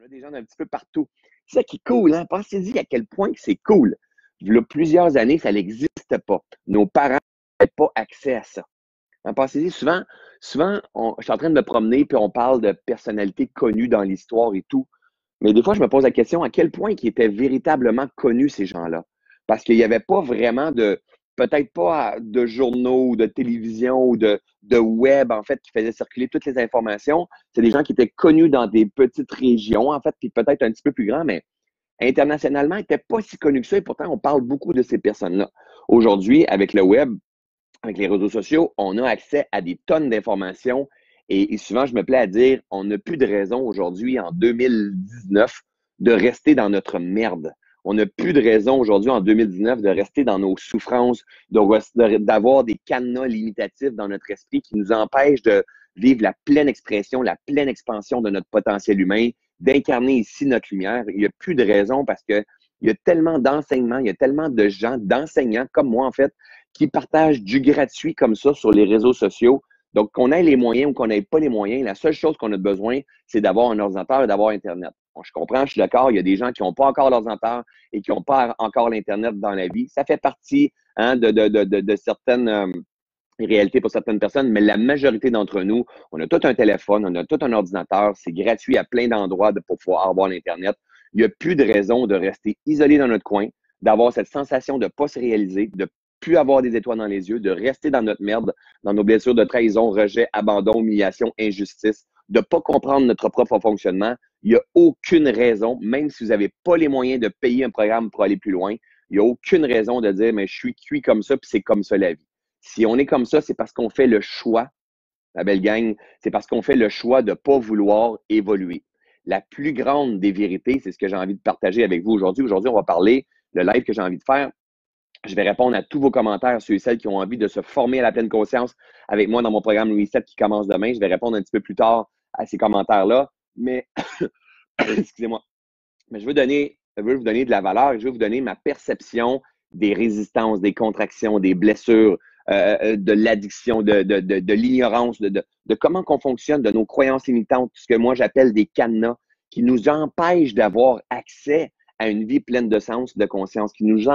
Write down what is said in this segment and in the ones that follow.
a des gens d'un petit peu partout. C'est ça qui est cool, hein? Pensez-y à quel point que c'est cool. Il y a plusieurs années, ça n'existe pas. Nos parents n'avaient pas accès à ça. Hein, pensez-y, je suis en train de me promener, puis on parle de personnalités connues dans l'histoire et tout. Mais des fois, je me pose la question à quel point ils étaient véritablement connus, ces gens-là. Parce qu'il n'y avait pas vraiment peut-être pas de journaux ou de télévision ou de web, en fait, qui faisaient circuler toutes les informations. C'est des gens qui étaient connus dans des petites régions, en fait, puis peut-être un petit peu plus grands, mais internationalement, ils n'étaient pas si connus que ça. Et pourtant, on parle beaucoup de ces personnes-là. Aujourd'hui, avec le web, avec les réseaux sociaux, on a accès à des tonnes d'informations et souvent, je me plais à dire, on n'a plus de raison aujourd'hui, en 2019, de rester dans notre merde. On n'a plus de raison aujourd'hui, en 2019, de rester dans nos souffrances, d'avoir des cadenas limitatifs dans notre esprit qui nous empêchent de vivre la pleine expression, la pleine expansion de notre potentiel humain, d'incarner ici notre lumière. Il n'y a plus de raison parce que il y a tellement d'enseignements, il y a tellement de gens, d'enseignants comme moi, en fait, qui partagent du gratuit comme ça sur les réseaux sociaux. Donc, qu'on ait les moyens ou qu'on n'ait pas les moyens, la seule chose qu'on a besoin, c'est d'avoir un ordinateur et d'avoir Internet. Bon, je comprends, je suis d'accord, il y a des gens qui n'ont pas encore l'ordinateur et qui n'ont pas encore l'Internet dans la vie. Ça fait partie de certaines réalités pour certaines personnes, mais la majorité d'entre nous, on a tout un téléphone, on a tout un ordinateur, c'est gratuit à plein d'endroits pour pouvoir avoir l'Internet. Il n'y a plus de raison de rester isolé dans notre coin, d'avoir cette sensation de ne pas se réaliser, de plus avoir des étoiles dans les yeux, de rester dans notre merde, dans nos blessures de trahison, rejet, abandon, humiliation, injustice, de ne pas comprendre notre propre fonctionnement. Il n'y a aucune raison, même si vous n'avez pas les moyens de payer un programme pour aller plus loin, il n'y a aucune raison de dire, mais je suis cuit comme ça, puis c'est comme ça la vie. Si on est comme ça, c'est parce qu'on fait le choix, la belle gang, c'est parce qu'on fait le choix de ne pas vouloir évoluer. La plus grande des vérités, c'est ce que j'ai envie de partager avec vous aujourd'hui. Aujourd'hui, on va parler, le live que j'ai envie de faire, je vais répondre à tous vos commentaires, ceux et celles qui ont envie de se former à la pleine conscience avec moi dans mon programme Reset qui commence demain. Je vais répondre un petit peu plus tard à ces commentaires-là. Mais, excusez-moi, mais je veux vous donner de la valeur et je veux vous donner ma perception des résistances, des contractions, des blessures, de l'addiction, de l'ignorance, de comment qu'on fonctionne, de nos croyances limitantes, ce que moi j'appelle des cadenas qui nous empêchent d'avoir accès à une vie pleine de sens, de conscience,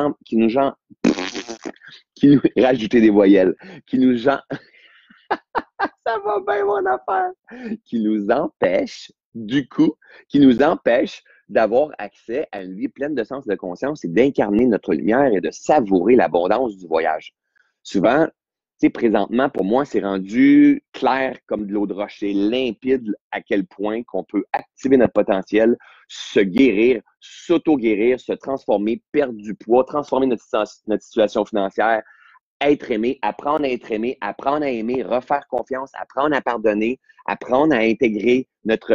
qui nous, rajouter des voyelles, qui nous, ça va bien mon affaire, qui nous empêche, du coup, qui nous empêche d'avoir accès à une vie pleine de sens, de conscience et d'incarner notre lumière et de savourer l'abondance du voyage. Souvent, tu sais, présentement, pour moi, c'est rendu clair comme de l'eau de roche. C'est limpide à quel point qu'on peut activer notre potentiel, se guérir, s'auto-guérir, se transformer, perdre du poids, transformer notre situation financière, être aimé, apprendre à être aimé, apprendre à aimer, refaire confiance, apprendre à pardonner, apprendre à intégrer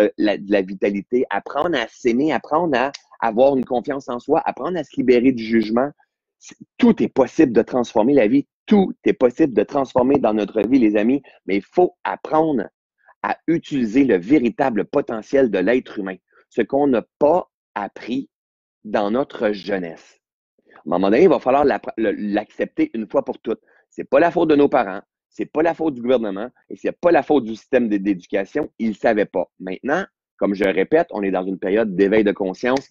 la vitalité, apprendre à s'aimer, apprendre à avoir une confiance en soi, apprendre à se libérer du jugement. Tout est possible de transformer la vie. Tout est possible de transformer dans notre vie, les amis, mais il faut apprendre à utiliser le véritable potentiel de l'être humain, ce qu'on n'a pas appris dans notre jeunesse. À un moment donné, il va falloir l'accepter une fois pour toutes. Ce n'est pas la faute de nos parents, ce n'est pas la faute du gouvernement et ce n'est pas la faute du système d'éducation. Ils ne savaient pas. Maintenant, comme je le répète, on est dans une période d'éveil de conscience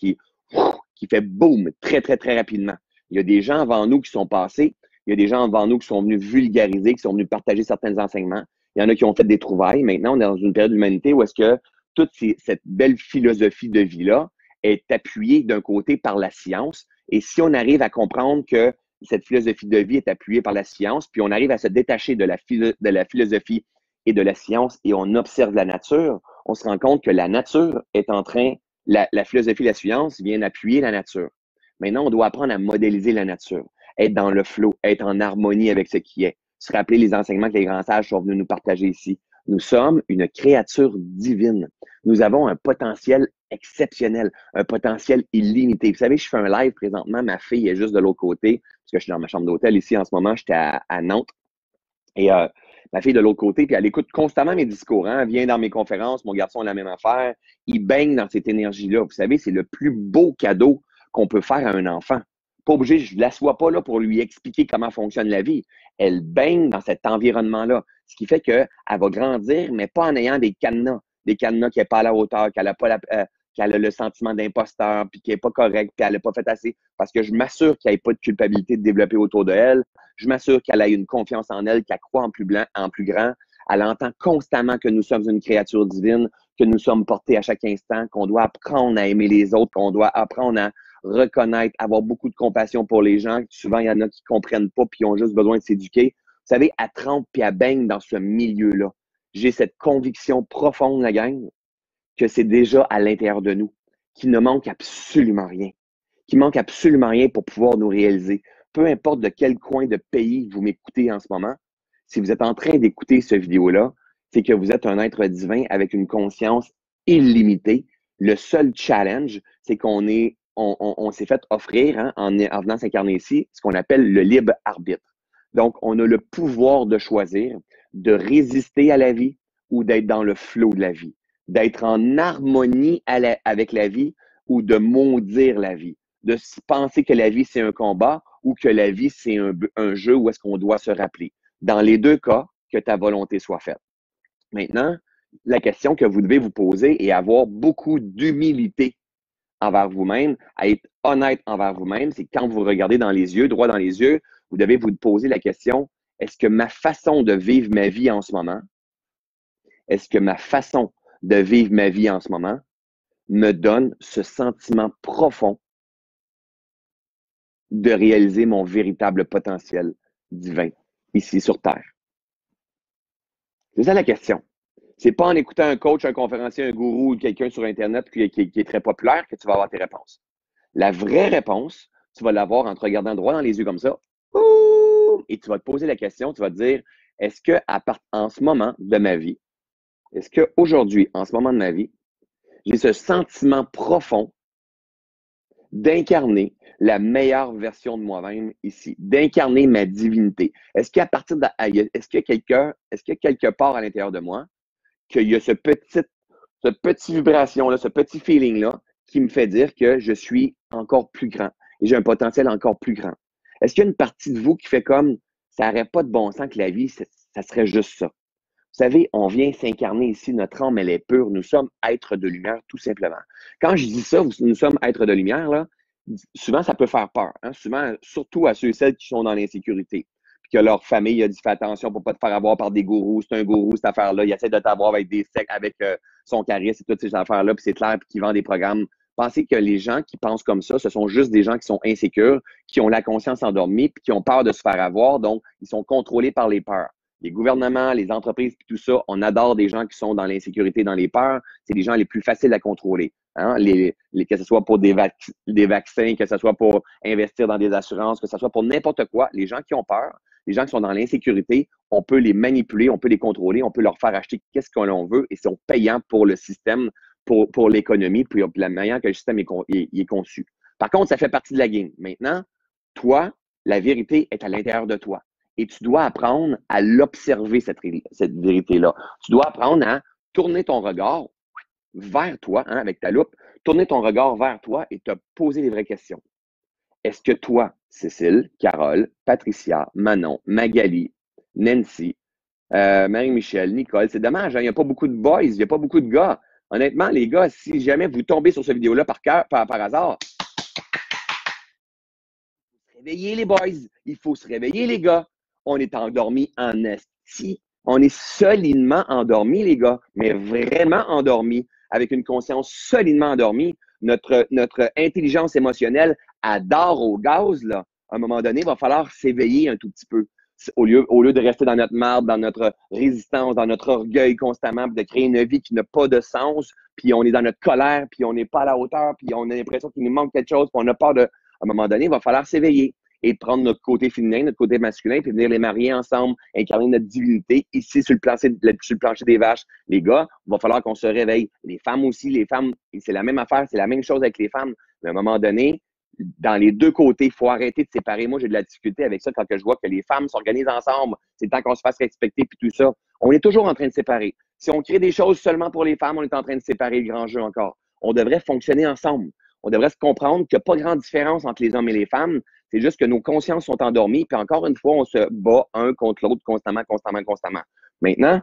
qui fait boum très, très, très rapidement. Il y a des gens avant nous qui sont passés, il y a des gens avant nous qui sont venus vulgariser, qui sont venus partager certains enseignements. Il y en a qui ont fait des trouvailles. Maintenant, on est dans une période d'humanité où est-ce que toute cette belle philosophie de vie-là est appuyée d'un côté par la science. Et si on arrive à comprendre que cette philosophie de vie est appuyée par la science, puis on arrive à se détacher de la philosophie et de la science et on observe la nature, on se rend compte que la nature est en train, la philosophie et la science viennent appuyer la nature. Maintenant, on doit apprendre à modéliser la nature, être dans le flow, être en harmonie avec ce qui est, se rappeler les enseignements que les grands sages sont venus nous partager ici. Nous sommes une créature divine. Nous avons un potentiel exceptionnel, un potentiel illimité. Vous savez, je fais un live présentement, ma fille est juste de l'autre côté, parce que je suis dans ma chambre d'hôtel ici en ce moment, j'étais à Nantes. Et ma fille est de l'autre côté, puis elle écoute constamment mes discours. Hein? Elle vient dans mes conférences, mon garçon a la même affaire. Il baigne dans cette énergie-là. Vous savez, c'est le plus beau cadeau qu'on peut faire à un enfant. Pas obligé, je ne l'assois pas là pour lui expliquer comment fonctionne la vie. Elle baigne dans cet environnement-là. Ce qui fait qu'elle va grandir, mais pas en ayant des cadenas qui n'est pas à la hauteur, qu'elle a le sentiment d'imposteur, puis qu'elle n'est pas correcte, puis elle n'a pas fait assez, parce que je m'assure qu'il n'y ait pas de culpabilité de développer autour de elle. Je m'assure qu'elle ait une confiance en elle, qu'elle croit en plus grand. Elle entend constamment que nous sommes une créature divine, que nous sommes portés à chaque instant, qu'on doit apprendre à aimer les autres, qu'on doit apprendre à reconnaître, avoir beaucoup de compassion pour les gens. Souvent, il y en a qui ne comprennent pas puis ont juste besoin de s'éduquer. Vous savez, à 30 puis à baigne dans ce milieu-là. J'ai cette conviction profonde, la gang, que c'est déjà à l'intérieur de nous, qu'il ne manque absolument rien, qu'il manque absolument rien pour pouvoir nous réaliser. Peu importe de quel coin de pays vous m'écoutez en ce moment, si vous êtes en train d'écouter cette vidéo-là, c'est que vous êtes un être divin avec une conscience illimitée. Le seul challenge, c'est on s'est fait offrir, hein, en venant s'incarner ici, ce qu'on appelle le libre arbitre. Donc, on a le pouvoir de choisir, de résister à la vie ou d'être dans le flot de la vie, d'être en harmonie avec la vie ou de maudire la vie, de penser que la vie, c'est un combat ou que la vie, c'est un jeu où est-ce qu'on doit se rappeler. Dans les deux cas, que ta volonté soit faite. Maintenant, la question que vous devez vous poser est avoir beaucoup d'humilité envers vous-même, à être honnête envers vous-même, c'est quand vous regardez dans les yeux, droit dans les yeux, vous devez vous poser la question, est-ce que ma façon de vivre ma vie en ce moment, est-ce que ma façon de vivre ma vie en ce moment me donne ce sentiment profond de réaliser mon véritable potentiel divin ici sur Terre? C'est ça la question. C'est pas en écoutant un coach, un conférencier, un gourou ou quelqu'un sur Internet qui est très populaire que tu vas avoir tes réponses. La vraie réponse, tu vas l'avoir en te regardant droit dans les yeux comme ça. Et tu vas te poser la question, tu vas te dire, est-ce que en ce moment de ma vie, est-ce qu'aujourd'hui, en ce moment de ma vie, j'ai ce sentiment profond d'incarner la meilleure version de moi-même ici, d'incarner ma divinité? Est-ce qu'à partir de, est-ce qu'il y a quelque part à l'intérieur de moi, qu'il y a ce petit vibration-là, ce petit feeling-là qui me fait dire que je suis encore plus grand et j'ai un potentiel encore plus grand? Est-ce qu'il y a une partie de vous qui fait comme ça n'aurait pas de bon sens que la vie, ça serait juste ça? Vous savez, on vient s'incarner ici, notre âme, elle est pure. Nous sommes êtres de lumière, tout simplement. Quand je dis ça, nous sommes êtres de lumière, là, souvent, ça peut faire peur. Hein? Souvent, surtout à ceux et celles qui sont dans l'insécurité. Puis que leur famille a dit fais attention pour ne pas te faire avoir par des gourous. C'est un gourou, cette affaire-là. Il essaie de t'avoir avec des sectes, avec son charisme et toutes ces affaires-là. Puis c'est clair, puis qui vend des programmes. Pensez que les gens qui pensent comme ça, ce sont juste des gens qui sont insécures, qui ont la conscience endormie, puis qui ont peur de se faire avoir. Donc, ils sont contrôlés par les peurs. Les gouvernements, les entreprises, puis tout ça, on adore des gens qui sont dans l'insécurité, dans les peurs. C'est les gens les plus faciles à contrôler. Hein? Que ce soit pour des vaccins, que ce soit pour investir dans des assurances, que ce soit pour n'importe quoi. Les gens qui ont peur, les gens qui sont dans l'insécurité, on peut les manipuler, on peut les contrôler, on peut leur faire acheter qu'est-ce que l'on veut et sont payants pour le système, pour l'économie, puis la manière que le système est conçu. Par contre, ça fait partie de la game. Maintenant, toi, la vérité est à l'intérieur de toi. Et tu dois apprendre à l'observer, cette vérité-là. Tu dois apprendre à tourner ton regard vers toi, hein, avec ta loupe, tourner ton regard vers toi et te poser les vraies questions. Est-ce que toi, Cécile, Carole, Patricia, Manon, Magali, Nancy, Marie-Michel, Nicole, c'est dommage, hein, il n'y a pas beaucoup de boys, il n'y a pas beaucoup de gars. Honnêtement, les gars, si jamais vous tombez sur cette vidéo-là par hasard, réveillez les boys, il faut se réveiller les gars. On est endormis en esti. On est solidement endormis, les gars, mais vraiment endormis, avec une conscience solidement endormie. Notre intelligence émotionnelle adore au gaz, là. À un moment donné, il va falloir s'éveiller un tout petit peu. Au lieu de rester dans notre marde, dans notre résistance, dans notre orgueil constamment, de créer une vie qui n'a pas de sens, puis on est dans notre colère, puis on n'est pas à la hauteur, puis on a l'impression qu'il nous manque quelque chose, puis on a peur de... À un moment donné, il va falloir s'éveiller et prendre notre côté féminin, notre côté masculin, puis venir les marier ensemble, incarner notre divinité ici sur le plancher des vaches. Les gars, il va falloir qu'on se réveille. Les femmes aussi, les femmes, c'est la même affaire, c'est la même chose avec les femmes. Mais à un moment donné, dans les deux côtés, il faut arrêter de séparer. Moi, j'ai de la difficulté avec ça quand je vois que les femmes s'organisent ensemble. C'est le temps qu'on se fasse respecter puis tout ça. On est toujours en train de séparer. Si on crée des choses seulement pour les femmes, on est en train de séparer le grand jeu encore. On devrait fonctionner ensemble. On devrait se comprendre qu'il n'y a pas grande différence entre les hommes et les femmes. C'est juste que nos consciences sont endormies. Puis encore une fois, on se bat un contre l'autre constamment. Maintenant,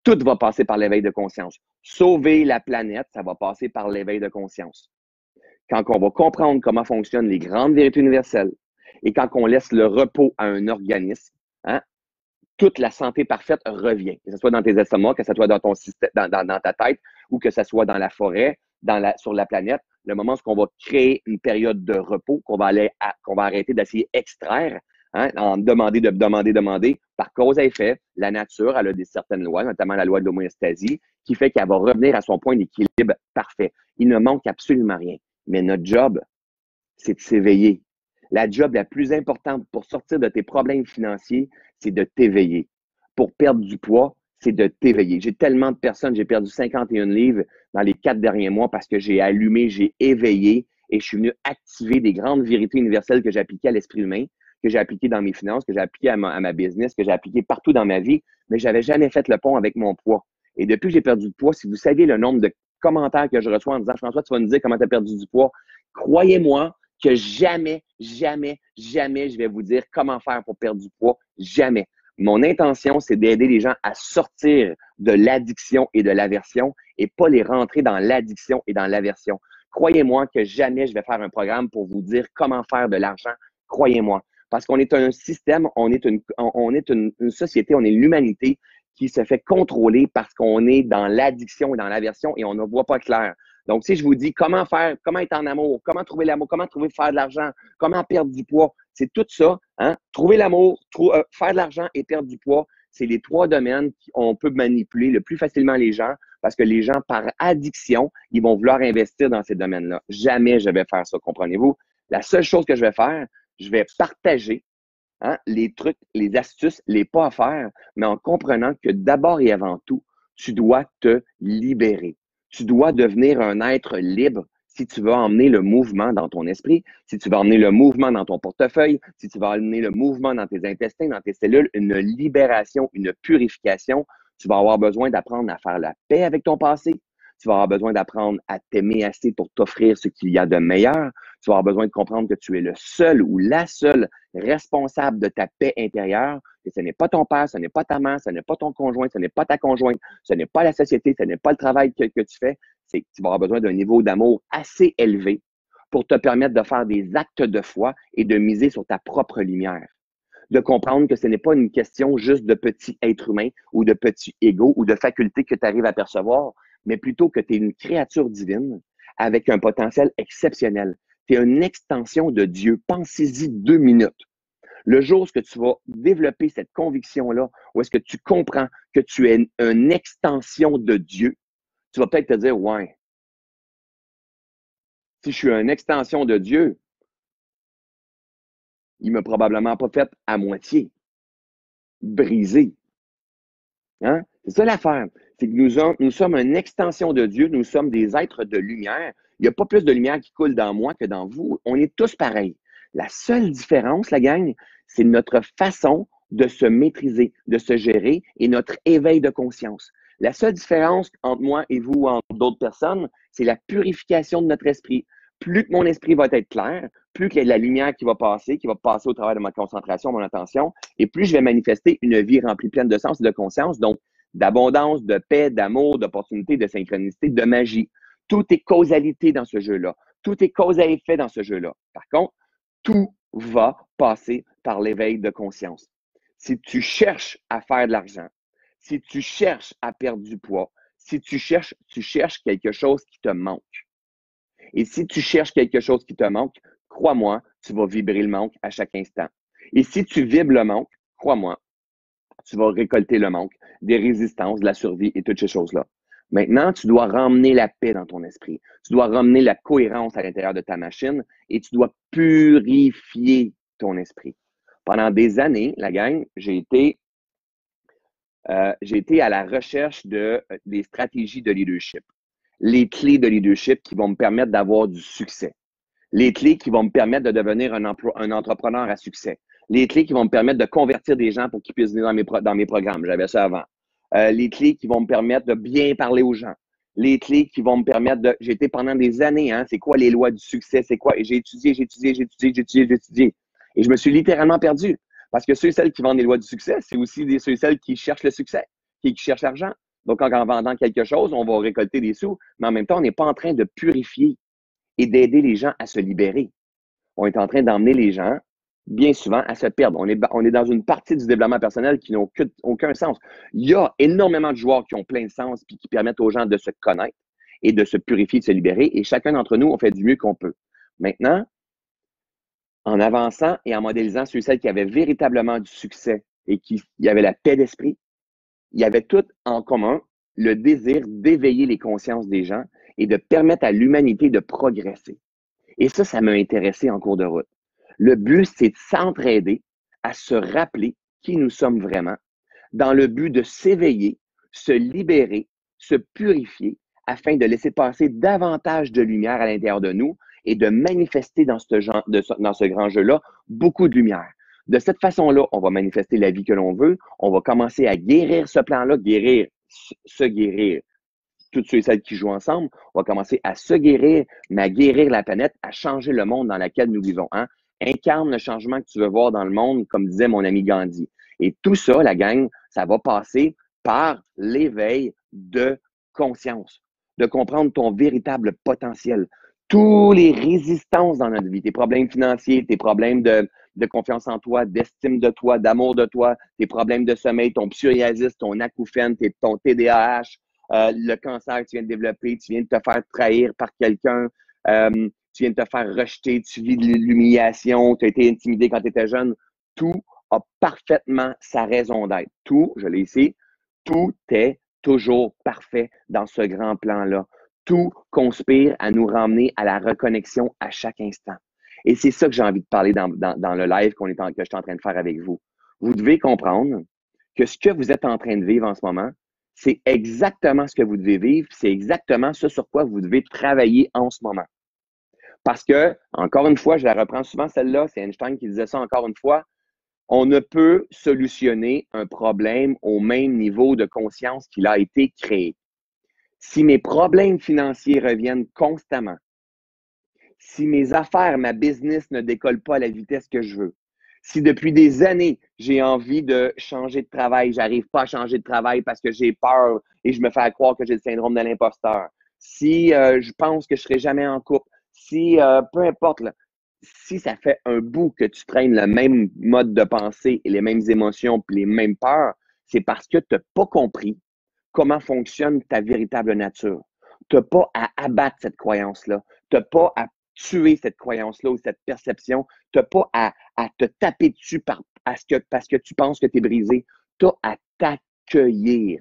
Tout va passer par l'éveil de conscience. Sauver la planète, ça va passer par l'éveil de conscience. Quand on va comprendre comment fonctionnent les grandes vérités universelles et quand on laisse le repos à un organisme, hein, toute la santé parfaite revient. Que ce soit dans tes estomacs, que ce soit dans ton système, dans ta tête ou que ce soit dans la forêt, sur la planète. Le moment où on va créer une période de repos, qu'on va arrêter d'essayer d'extraire, hein, en demander, par cause à effet, la nature, elle a certaines lois, notamment la loi de l'homéostasie, qui fait qu'elle va revenir à son point d'équilibre parfait. Il ne manque absolument rien. Mais notre job, c'est de s'éveiller. La job la plus importante pour sortir de tes problèmes financiers, c'est de t'éveiller. Pour perdre du poids, c'est de t'éveiller. J'ai tellement de personnes, j'ai perdu 51 livres dans les 4 derniers mois parce que j'ai allumé, j'ai éveillé et je suis venu activer des grandes vérités universelles que j'ai appliquées à l'esprit humain, que j'ai appliquées dans mes finances, que j'ai appliquées à ma business, que j'ai appliquées partout dans ma vie, mais je n'avais jamais fait le pont avec mon poids. Et depuis que j'ai perdu du poids, si vous saviez le nombre de commentaires que je reçois en disant « François, tu vas nous dire comment tu as perdu du poids », croyez-moi que jamais, jamais, jamais je vais vous dire comment faire pour perdre du poids. Jamais. Mon intention, c'est d'aider les gens à sortir de l'addiction et de l'aversion et pas les rentrer dans l'addiction et dans l'aversion. Croyez-moi que jamais je vais faire un programme pour vous dire comment faire de l'argent. Croyez-moi. Parce qu'on est un système, on est une société, on est l'humanité qui se fait contrôler parce qu'on est dans l'addiction et dans l'aversion et on ne voit pas clair. Donc, si je vous dis comment faire, comment être en amour, comment trouver l'amour, comment trouver faire de l'argent, comment perdre du poids, c'est tout ça. Hein? Trouver l'amour, faire de l'argent et perdre du poids, c'est les 3 domaines qu'on peut manipuler le plus facilement les gens parce que les gens, par addiction, ils vont vouloir investir dans ces domaines-là. Jamais je vais faire ça, comprenez-vous? La seule chose que je vais faire, je vais partager, hein, les trucs, les astuces, les pas à faire, mais en comprenant que d'abord et avant tout, tu dois te libérer. Tu dois devenir un être libre si tu veux emmener le mouvement dans ton esprit, si tu veux emmener le mouvement dans ton portefeuille, si tu veux emmener le mouvement dans tes intestins, dans tes cellules, une libération, une purification. Tu vas avoir besoin d'apprendre à faire la paix avec ton passé. Tu vas avoir besoin d'apprendre à t'aimer assez pour t'offrir ce qu'il y a de meilleur. Tu vas avoir besoin de comprendre que tu es le seul ou la seule responsable de ta paix intérieure, que ce n'est pas ton père, ce n'est pas ta mère, ce n'est pas ton conjoint, ce n'est pas ta conjointe, ce n'est pas la société, ce n'est pas le travail que tu fais. C'est que tu vas avoir besoin d'un niveau d'amour assez élevé pour te permettre de faire des actes de foi et de miser sur ta propre lumière. De comprendre que ce n'est pas une question juste de petit être humain ou de petit ego ou de faculté que tu arrives à percevoir, mais plutôt que tu es une créature divine avec un potentiel exceptionnel. Tu es une extension de Dieu. Pensez-y 2 minutes. Le jour où tu vas développer cette conviction-là, où est-ce que tu comprends que tu es une extension de Dieu, tu vas peut-être te dire, ouais, si je suis une extension de Dieu, il m'a probablement pas fait à moitié, brisé. Hein? C'est ça l'affaire. C'est que nous sommes une extension de Dieu, nous sommes des êtres de lumière. Il n'y a pas plus de lumière qui coule dans moi que dans vous. On est tous pareils. La seule différence, la gang, c'est notre façon de se maîtriser, de se gérer et notre éveil de conscience. La seule différence entre moi et vous ou entre d'autres personnes, c'est la purification de notre esprit. Plus que mon esprit va être clair, plus qu'il y a de la lumière qui va passer au travers de ma concentration, mon attention, et plus je vais manifester une vie remplie pleine de sens et de conscience, donc d'abondance, de paix, d'amour, d'opportunité, de synchronicité, de magie. Tout est causalité dans ce jeu-là. Tout est cause à effet dans ce jeu-là. Par contre, tout va passer par l'éveil de conscience. Si tu cherches à faire de l'argent, si tu cherches à perdre du poids, si tu cherches quelque chose qui te manque. Et si tu cherches quelque chose qui te manque, crois-moi, tu vas vibrer le manque à chaque instant. Et si tu vibres le manque, crois-moi, tu vas récolter le manque, des résistances, de la survie et toutes ces choses-là. Maintenant, tu dois ramener la paix dans ton esprit. Tu dois ramener la cohérence à l'intérieur de ta machine et tu dois purifier ton esprit. Pendant des années, la gang, j'ai été à la recherche des stratégies de leadership, les clés de leadership qui vont me permettre d'avoir du succès, les clés qui vont me permettre de devenir un entrepreneur à succès, les clés qui vont me permettre de convertir des gens pour qu'ils puissent venir dans mes programmes. J'avais ça avant. Les clés qui vont me permettre de bien parler aux gens. Les clés qui vont me permettre de... J'ai été pendant des années, hein, c'est quoi les lois du succès, c'est quoi? Et j'ai étudié. Et je me suis littéralement perdu. Parce que ceux et celles qui vendent les lois du succès, c'est aussi ceux et celles qui cherchent le succès, qui cherchent l'argent. Donc, en vendant quelque chose, on va récolter des sous, mais en même temps, on n'est pas en train de purifier et d'aider les gens à se libérer. On est en train d'emmener les gens, bien souvent, à se perdre. On est dans une partie du développement personnel qui n'a aucun sens. Il y a énormément de joueurs qui ont plein de sens et qui permettent aux gens de se connaître et de se purifier, de se libérer. Et chacun d'entre nous, on fait du mieux qu'on peut. Maintenant, en avançant et en modélisant ceux et celles qui avaient véritablement du succès et qui avaient la paix d'esprit, il y avait tout en commun le désir d'éveiller les consciences des gens et de permettre à l'humanité de progresser. Et ça m'a intéressé en cours de route. Le but, c'est de s'entraider à se rappeler qui nous sommes vraiment, dans le but de s'éveiller, se libérer, se purifier, afin de laisser passer davantage de lumière à l'intérieur de nous et de manifester dans ce grand jeu-là beaucoup de lumière. De cette façon-là, on va manifester la vie que l'on veut, on va commencer à guérir ce plan-là, se guérir tous ceux et celles qui jouent ensemble, on va commencer à se guérir, mais à guérir la planète, à changer le monde dans lequel nous vivons. Hein? Incarne le changement que tu veux voir dans le monde, comme disait mon ami Gandhi. Et tout ça, la gang, ça va passer par l'éveil de conscience, de comprendre ton véritable potentiel. Tous les résistances dans notre vie, tes problèmes financiers, tes problèmes de confiance en toi, d'estime de toi, d'amour de toi, tes problèmes de sommeil, ton psoriasis, ton acouphène, ton TDAH, le cancer que tu viens de développer, tu viens de te faire trahir par quelqu'un, tu viens de te faire rejeter, tu vis de l'humiliation, tu as été intimidé quand tu étais jeune. Tout a parfaitement sa raison d'être. Tout, je l'ai ici, tout est toujours parfait dans ce grand plan-là. Tout conspire à nous ramener à la reconnexion à chaque instant. Et c'est ça que j'ai envie de parler dans le live que je suis en train de faire avec vous. Vous devez comprendre que ce que vous êtes en train de vivre en ce moment, c'est exactement ce que vous devez vivre, c'est exactement ce sur quoi vous devez travailler en ce moment. Parce que, encore une fois, je la reprends souvent celle-là, c'est Einstein qui disait ça encore une fois, on ne peut solutionner un problème au même niveau de conscience qu'il a été créé. Si mes problèmes financiers reviennent constamment, si mes affaires, ma business ne décolle pas à la vitesse que je veux, si depuis des années, j'ai envie de changer de travail, j'arrive pas à changer de travail parce que j'ai peur et je me fais croire que j'ai le syndrome de l'imposteur, si je pense que je serai jamais en couple, si peu importe, là, si ça fait un bout que tu traînes le même mode de pensée et les mêmes émotions puis les mêmes peurs, c'est parce que tu n'as pas compris comment fonctionne ta véritable nature. Tu n'as pas à abattre cette croyance-là. Tu n'as pas à tuer cette croyance-là ou cette perception. Tu n'as pas à te taper dessus parce que tu penses que tu es brisé. Tu as à t'accueillir.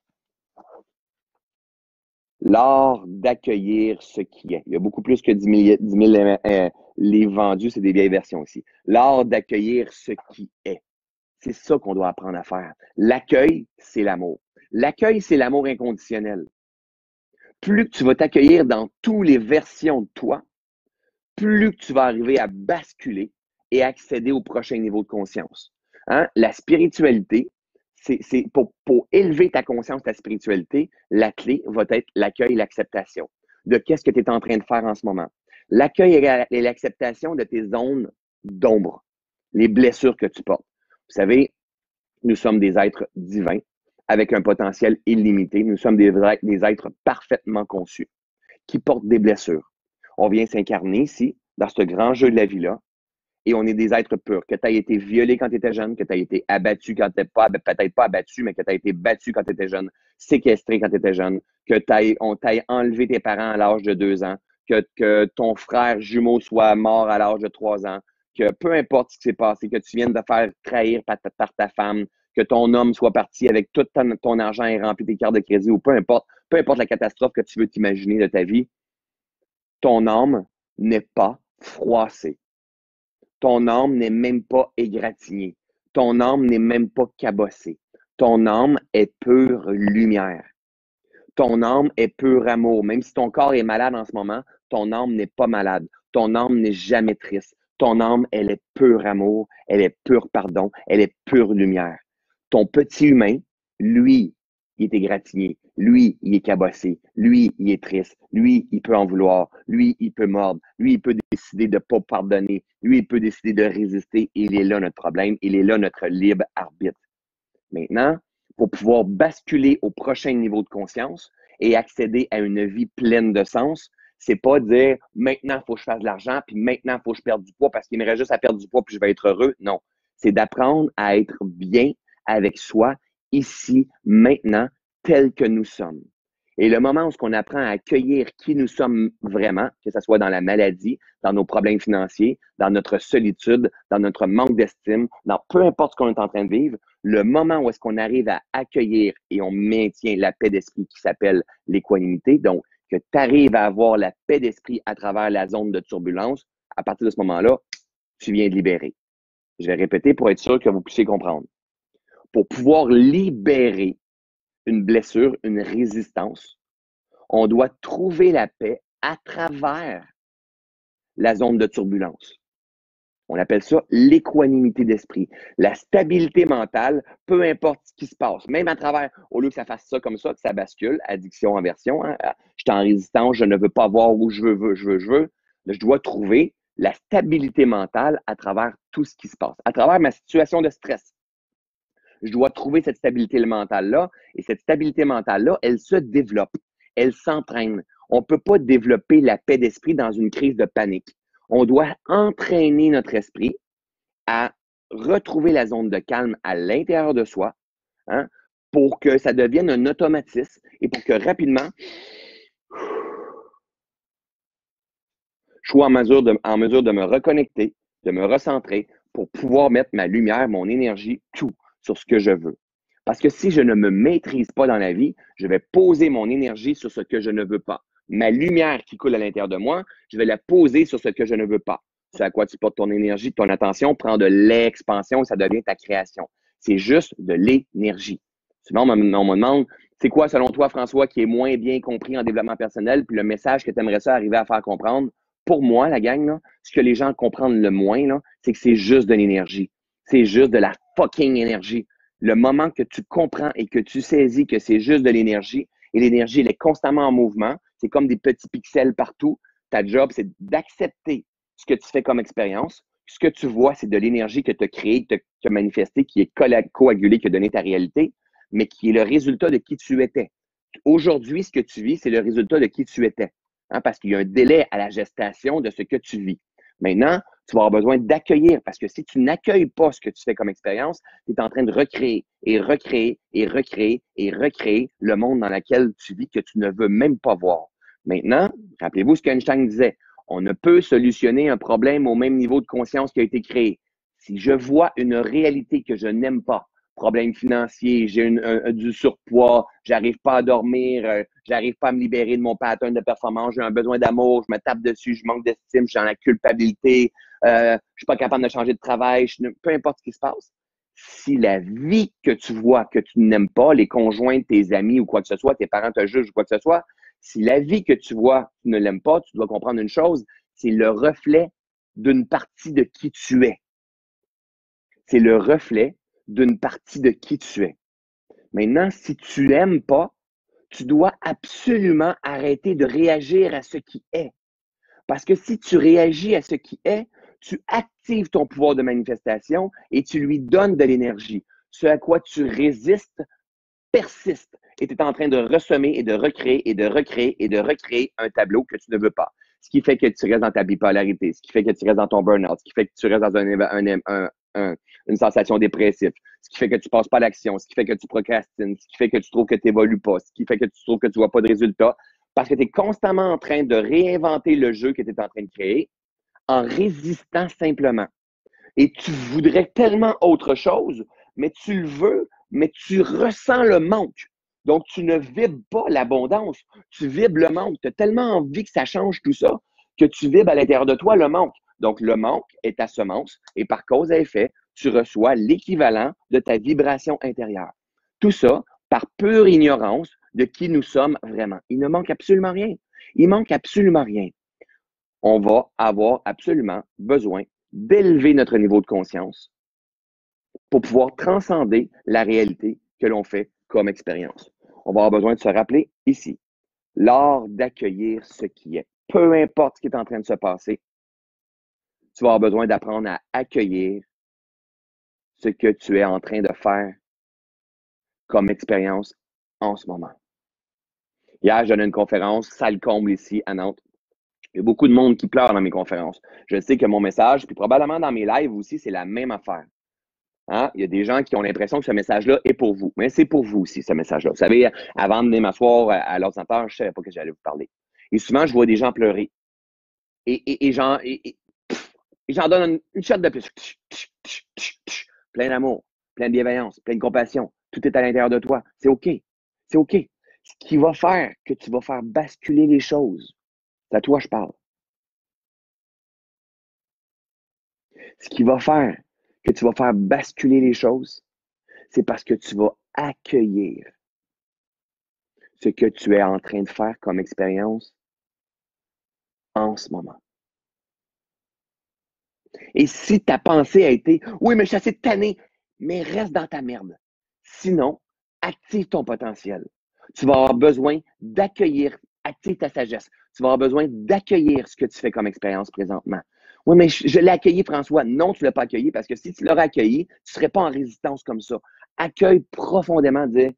L'art d'accueillir ce qui est. Il y a beaucoup plus que 10 000 livres vendus, c'est des vieilles versions aussi. L'art d'accueillir ce qui est. C'est ça qu'on doit apprendre à faire. L'accueil, c'est l'amour. L'accueil, c'est l'amour inconditionnel. Plus que tu vas t'accueillir dans toutes les versions de toi, plus que tu vas arriver à basculer et accéder au prochain niveau de conscience. Hein? La spiritualité, c'est pour élever ta conscience, ta spiritualité, la clé va être l'accueil et l'acceptation de qu'est-ce que tu es en train de faire en ce moment. L'accueil et l'acceptation de tes zones d'ombre, les blessures que tu portes. Vous savez, nous sommes des êtres divins avec un potentiel illimité. Nous sommes des êtres parfaitement conçus qui portent des blessures. On vient s'incarner ici, dans ce grand jeu de la vie-là, et on est des êtres purs. Que tu as été violé quand tu étais jeune, que tu as été abattu quand tu n'étais pas, peut-être pas abattu, mais que tu as été battu quand tu étais jeune, séquestré quand tu étais jeune, on t'ait enlevé tes parents à l'âge de 2 ans, que ton frère jumeau soit mort à l'âge de 3 ans, que peu importe ce qui s'est passé, que tu viennes de faire trahir par ta femme, que ton homme soit parti avec tout ton argent et rempli tes cartes de crédit, ou peu importe la catastrophe que tu veux t'imaginer de ta vie, ton âme n'est pas froissée. Ton âme n'est même pas égratignée. Ton âme n'est même pas cabossée. Ton âme est pure lumière. Ton âme est pur amour. Même si ton corps est malade en ce moment, ton âme n'est pas malade. Ton âme n'est jamais triste. Ton âme, elle est pur amour, elle est pur pardon, elle est pure lumière. Ton petit humain, lui, il est égratigné. Lui, il est cabossé. Lui, il est triste. Lui, il peut en vouloir. Lui, il peut mordre. Lui, il peut décider de ne pas pardonner. Lui, il peut décider de résister. Il est là notre problème. Il est là notre libre arbitre. Maintenant, pour pouvoir basculer au prochain niveau de conscience et accéder à une vie pleine de sens. C'est pas dire maintenant, il faut que je fasse de l'argent, puis maintenant, il faut que je perde du poids parce qu'il me reste juste à perdre du poids puis je vais être heureux. Non. C'est d'apprendre à être bien avec soi, ici, maintenant, tel que nous sommes. Et le moment où on apprend à accueillir qui nous sommes vraiment, que ce soit dans la maladie, dans nos problèmes financiers, dans notre solitude, dans notre manque d'estime, dans peu importe ce qu'on est en train de vivre, le moment où est-ce qu'on arrive à accueillir et on maintient la paix d'esprit qui s'appelle l'équanimité, donc que tu arrives à avoir la paix d'esprit à travers la zone de turbulence, à partir de ce moment-là, tu viens de libérer. Je vais répéter pour être sûr que vous puissiez comprendre. Pour pouvoir libérer une blessure, une résistance, on doit trouver la paix à travers la zone de turbulence. On appelle ça l'équanimité d'esprit. La stabilité mentale, peu importe ce qui se passe, même à travers, au lieu que ça fasse ça comme ça, que ça bascule, addiction, aversion, hein, je suis en résistance, je ne veux pas voir où je veux. Je dois trouver la stabilité mentale à travers tout ce qui se passe, à travers ma situation de stress. Je dois trouver cette stabilité mentale-là, et cette stabilité mentale-là, elle se développe, elle s'entraîne. On ne peut pas développer la paix d'esprit dans une crise de panique. On doit entraîner notre esprit à retrouver la zone de calme à l'intérieur de soi, hein, pour que ça devienne un automatisme et pour que rapidement, je sois en mesure de me reconnecter, de me recentrer pour pouvoir mettre ma lumière, mon énergie, tout sur ce que je veux. Parce que si je ne me maîtrise pas dans la vie, je vais poser mon énergie sur ce que je ne veux pas. Ma lumière qui coule à l'intérieur de moi, je vais la poser sur ce que je ne veux pas. C'est à quoi tu portes ton énergie, ton attention, prend de l'expansion, ça devient ta création. C'est juste de l'énergie. Souvent, on me demande, c'est quoi selon toi, François, qui est moins bien compris en développement personnel, puis le message que tu aimerais ça arriver à faire comprendre? Pour moi, la gang, là, ce que les gens comprennent le moins, là, c'est que c'est juste de l'énergie. C'est juste de la fucking énergie. Le moment que tu comprends et que tu saisis que c'est juste de l'énergie, et l'énergie, elle est constamment en mouvement, c'est comme des petits pixels partout. Ta job, c'est d'accepter ce que tu fais comme expérience. Ce que tu vois, c'est de l'énergie que tu as créée, que tu as manifestée, qui est coagulée, qui a donné ta réalité, mais qui est le résultat de qui tu étais. Aujourd'hui, ce que tu vis, c'est le résultat de qui tu étais. Hein, parce qu'il y a un délai à la gestation de ce que tu vis. Maintenant, tu vas avoir besoin d'accueillir, parce que si tu n'accueilles pas ce que tu fais comme expérience, tu es en train de recréer et recréer et recréer et recréer le monde dans lequel tu vis que tu ne veux même pas voir. Maintenant, rappelez-vous ce qu'Einstein disait, on ne peut solutionner un problème au même niveau de conscience qui a été créé. Si je vois une réalité que je n'aime pas, problème financier, j'ai du surpoids, j'arrive pas à dormir, j'arrive pas à me libérer de mon pattern de performance, j'ai un besoin d'amour, je me tape dessus, je manque d'estime, je suis dans la culpabilité, je suis pas capable de changer de travail, peu importe ce qui se passe. Si la vie que tu vois, que tu n'aimes pas, les conjoints de tes amis ou quoi que ce soit, tes parents te jugent ou quoi que ce soit, si la vie que tu vois, tu ne l'aimes pas, tu dois comprendre une chose, c'est le reflet d'une partie de qui tu es. C'est le reflet d'une partie de qui tu es. Maintenant, si tu n'aimes pas, tu dois absolument arrêter de réagir à ce qui est. Parce que si tu réagis à ce qui est, tu actives ton pouvoir de manifestation et tu lui donnes de l'énergie. Ce à quoi tu résistes persiste et tu es en train de ressemer et de recréer et de recréer et de recréer un tableau que tu ne veux pas. Ce qui fait que tu restes dans ta bipolarité, ce qui fait que tu restes dans ton burn-out, ce qui fait que tu restes dans une sensation dépressive, ce qui fait que tu ne passes pas à l'action, ce qui fait que tu procrastines, ce qui fait que tu trouves que tu n'évolues pas, ce qui fait que tu trouves que tu ne vois pas de résultats, parce que tu es constamment en train de réinventer le jeu que tu es en train de créer en résistant simplement. Et tu voudrais tellement autre chose, mais tu le veux, mais tu ressens le manque. Donc, tu ne vibres pas l'abondance, tu vibres le manque. Tu as tellement envie que ça change tout ça que tu vibres à l'intérieur de toi le manque. Donc, le manque est ta semence et par cause à effet, tu reçois l'équivalent de ta vibration intérieure. Tout ça par pure ignorance de qui nous sommes vraiment. Il ne manque absolument rien. Il manque absolument rien. On va avoir absolument besoin d'élever notre niveau de conscience pour pouvoir transcender la réalité que l'on fait comme expérience. On va avoir besoin de se rappeler ici, l'art d'accueillir ce qui est. Peu importe ce qui est en train de se passer, tu vas avoir besoin d'apprendre à accueillir ce que tu es en train de faire comme expérience en ce moment. Hier, je donnais une conférence, salle comble ici à Nantes. Il y a beaucoup de monde qui pleure dans mes conférences. Je sais que mon message, puis probablement dans mes lives aussi, c'est la même affaire. Hein? Il y a des gens qui ont l'impression que ce message-là est pour vous. Mais c'est pour vous aussi, ce message-là. Vous savez, avant de venir m'asseoir à l'ordinateur, je ne savais pas que j'allais vous parler. Et souvent, je vois des gens pleurer. Et j'en donne une shot de plus. Plein d'amour, plein de bienveillance, plein de compassion. Tout est à l'intérieur de toi. C'est OK. C'est OK. Ce qui va faire que tu vas faire basculer les choses, c'est à toi que je parle. Ce qui va faire que tu vas faire basculer les choses, c'est parce que tu vas accueillir ce que tu es en train de faire comme expérience en ce moment. Et si ta pensée a été, oui, mais je suis assez tanné, mais reste dans ta merde. Sinon, active ton potentiel. Tu vas avoir besoin d'accueillir, active ta sagesse. Tu vas avoir besoin d'accueillir ce que tu fais comme expérience présentement. Oui, mais je l'ai accueilli, François. Non, tu ne l'as pas accueilli parce que si tu l'aurais accueilli, tu ne serais pas en résistance comme ça. Accueille profondément, dis,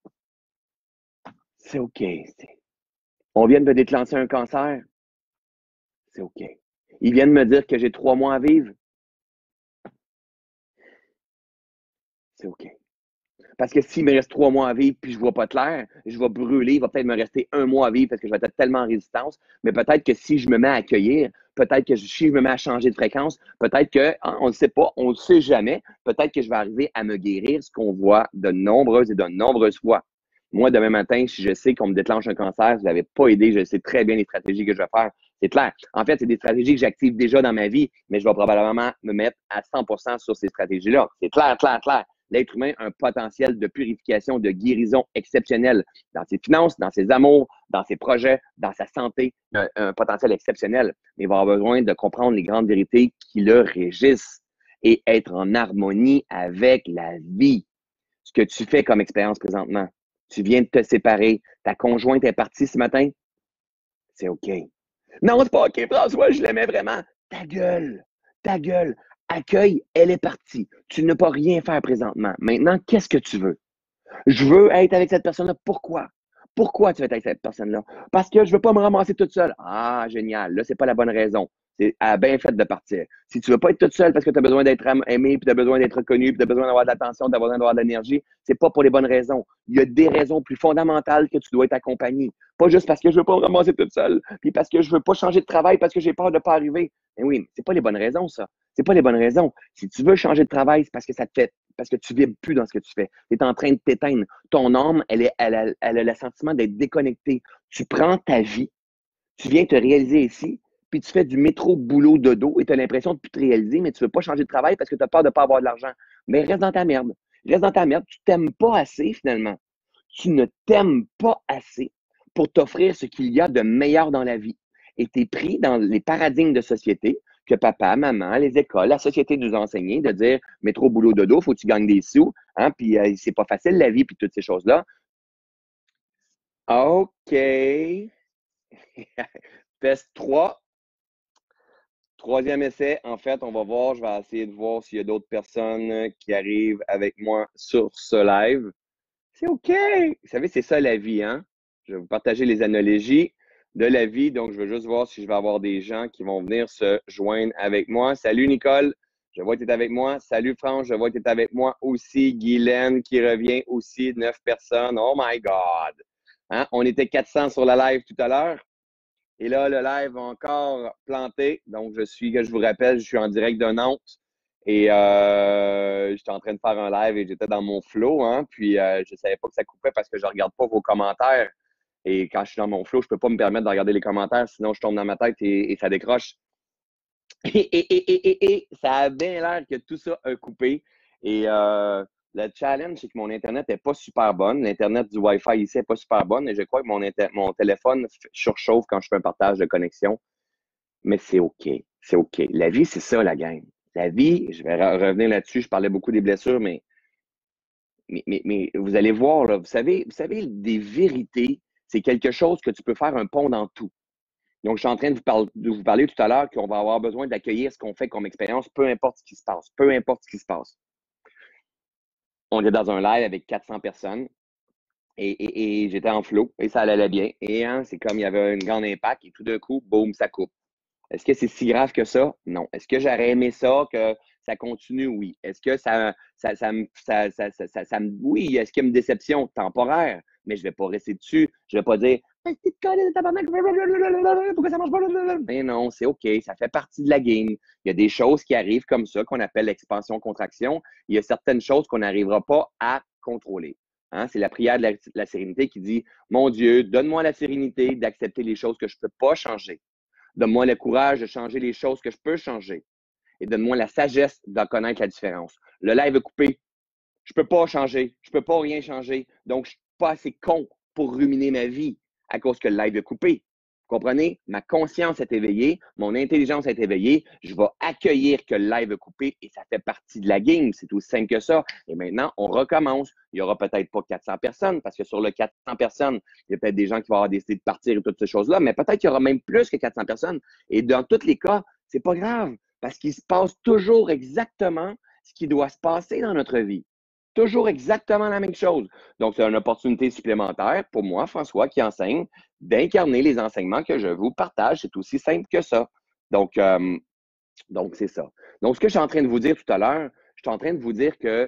c'est OK. On vient de me déclencher un cancer, c'est OK. Ils viennent me dire que j'ai 3 mois à vivre, c'est OK. Parce que s'il me reste 3 mois à vivre puis je ne vois pas clair, je vais brûler. Il va peut-être me rester 1 mois à vivre parce que je vais être tellement en résistance. Mais peut-être que si je me mets à accueillir, peut-être que si je me mets à changer de fréquence, peut-être que, hein, on ne sait pas, on ne sait jamais, peut-être que je vais arriver à me guérir, ce qu'on voit de nombreuses et de nombreuses fois. Moi, demain matin, si je sais qu'on me déclenche un cancer, vous n'avez pas aidé, je sais très bien les stratégies que je vais faire. C'est clair. En fait, c'est des stratégies que j'active déjà dans ma vie, mais je vais probablement me mettre à 100% sur ces stratégies-là. C'est clair, clair, clair. L'être humain a un potentiel de purification, de guérison exceptionnel dans ses finances, dans ses amours, dans ses projets, dans sa santé, un potentiel exceptionnel. Mais il va avoir besoin de comprendre les grandes vérités qui le régissent et être en harmonie avec la vie. Ce que tu fais comme expérience présentement, tu viens de te séparer, ta conjointe est partie ce matin, c'est OK. Non, c'est pas OK, François, je l'aimais vraiment. Ta gueule, ta gueule. Accueille, elle est partie. Tu ne peux pas rien faire présentement. Maintenant, qu'est-ce que tu veux? Je veux être avec cette personne-là. Pourquoi? Pourquoi tu veux être avec cette personne-là? Parce que je ne veux pas me ramasser toute seule. Ah, génial. Là, ce n'est pas la bonne raison. C'est bien fait de partir. Si tu ne veux pas être toute seule parce que tu as besoin d'être aimé, puis tu as besoin d'être reconnu, puis tu as besoin d'avoir de l'attention, d'avoir besoin d'avoir de l'énergie, ce n'est pas pour les bonnes raisons. Il y a des raisons plus fondamentales que tu dois être accompagné. Pas juste parce que je ne veux pas me ramasser toute seule, puis parce que je ne veux pas changer de travail, parce que j'ai peur de ne pas arriver. Mais oui, ce n'est pas les bonnes raisons, ça. C'est pas les bonnes raisons. Si tu veux changer de travail, c'est parce que ça te fait, parce que tu ne vibres plus dans ce que tu fais. Tu es en train de t'éteindre. Ton âme, elle a le sentiment d'être déconnectée. Tu prends ta vie, tu viens te réaliser ici, puis tu fais du métro, boulot, dodo, et tu as l'impression de ne plus te réaliser, mais tu ne veux pas changer de travail parce que tu as peur de ne pas avoir de l'argent. Mais reste dans ta merde. Reste dans ta merde. Tu ne t'aimes pas assez, finalement. Tu ne t'aimes pas assez pour t'offrir ce qu'il y a de meilleur dans la vie. Et tu es pris dans les paradigmes de société que papa, maman, les écoles, la société nous a enseigné de dire métro, boulot, dodo, faut que tu gagnes des sous, hein, puis c'est pas facile la vie, puis toutes ces choses-là. OK. Test 3. Troisième essai, en fait, on va voir, je vais essayer de voir s'il y a d'autres personnes qui arrivent avec moi sur ce live. C'est OK. Vous savez, c'est ça la vie, hein? Je vais vous partager les analogies de la vie. Donc, je veux juste voir si je vais avoir des gens qui vont venir se joindre avec moi. Salut, Nicole. Je vois que tu es avec moi. Salut, France. Je vois que tu es avec moi aussi. Guylaine qui revient aussi. 9 personnes. Oh my God. Hein? On était 400 sur la live tout à l'heure. Et là, le live a encore planté. Donc, je vous rappelle, je suis en direct de Nantes. Et j'étais en train de faire un live et j'étais dans mon flow. Hein, puis, je ne savais pas que ça coupait parce que je ne regarde pas vos commentaires. Et quand je suis dans mon flow, je ne peux pas me permettre de regarder les commentaires, sinon je tombe dans ma tête et ça décroche. Et ça a bien l'air que tout ça a coupé. Et le challenge, c'est que mon Internet n'est pas super bonne. L'Internet du Wi-Fi ici n'est pas super bonne. Et je crois que mon téléphone surchauffe quand je fais un partage de connexion. Mais c'est OK. C'est OK. La vie, c'est ça, la gang. La vie, je vais revenir là-dessus. Je parlais beaucoup des blessures, mais vous allez voir, là, vous savez, des vérités, c'est quelque chose que tu peux faire un pont dans tout. Donc, je suis en train de vous parler tout à l'heure qu'on va avoir besoin d'accueillir ce qu'on fait comme expérience, peu importe ce qui se passe. Peu importe ce qui se passe. on était dans un live avec 400 personnes et j'étais en flow et ça allait bien. Et hein, c'est comme il y avait un grand impact et tout d'un coup, boum, ça coupe. Est-ce que c'est si grave que ça? Non. Est-ce que j'aurais aimé ça, que ça continue? Oui. Est-ce que oui, est-ce qu'il y a une déception temporaire? Mais je ne vais pas rester dessus. Je ne vais pas dire, pourquoi ça marche pas? Mais non, c'est OK. Ça fait partie de la game. Il y a des choses qui arrivent comme ça, qu'on appelle l'expansion-contraction. Il y a certaines choses qu'on n'arrivera pas à contrôler. Hein? C'est la prière de la sérénité qui dit, mon Dieu, donne-moi la sérénité d'accepter les choses que je ne peux pas changer. Donne-moi le courage de changer les choses que je peux changer. Et donne-moi la sagesse d'en connaître la différence. Le live est coupé. Je ne peux pas changer. Je ne peux pas rien changer. Donc, je ne suis pas assez con pour ruminer ma vie à cause que le live est coupé. Vous comprenez? Ma conscience est éveillée, mon intelligence est éveillée. Je vais accueillir que le live est coupé et ça fait partie de la game. C'est aussi simple que ça. Et maintenant, on recommence. Il n'y aura peut-être pas 400 personnes parce que sur le 400 personnes, il y a peut-être des gens qui vont avoir décidé de partir et toutes ces choses-là, mais peut-être qu'il y aura même plus que 400 personnes. Et dans tous les cas, ce n'est pas grave parce qu'il se passe toujours exactement ce qui doit se passer dans notre vie. Toujours exactement la même chose. Donc, c'est une opportunité supplémentaire pour moi, François, qui enseigne, d'incarner les enseignements que je vous partage. C'est aussi simple que ça. Donc, c'est ça. Donc, ce que je suis en train de vous dire tout à l'heure, je suis en train de vous dire que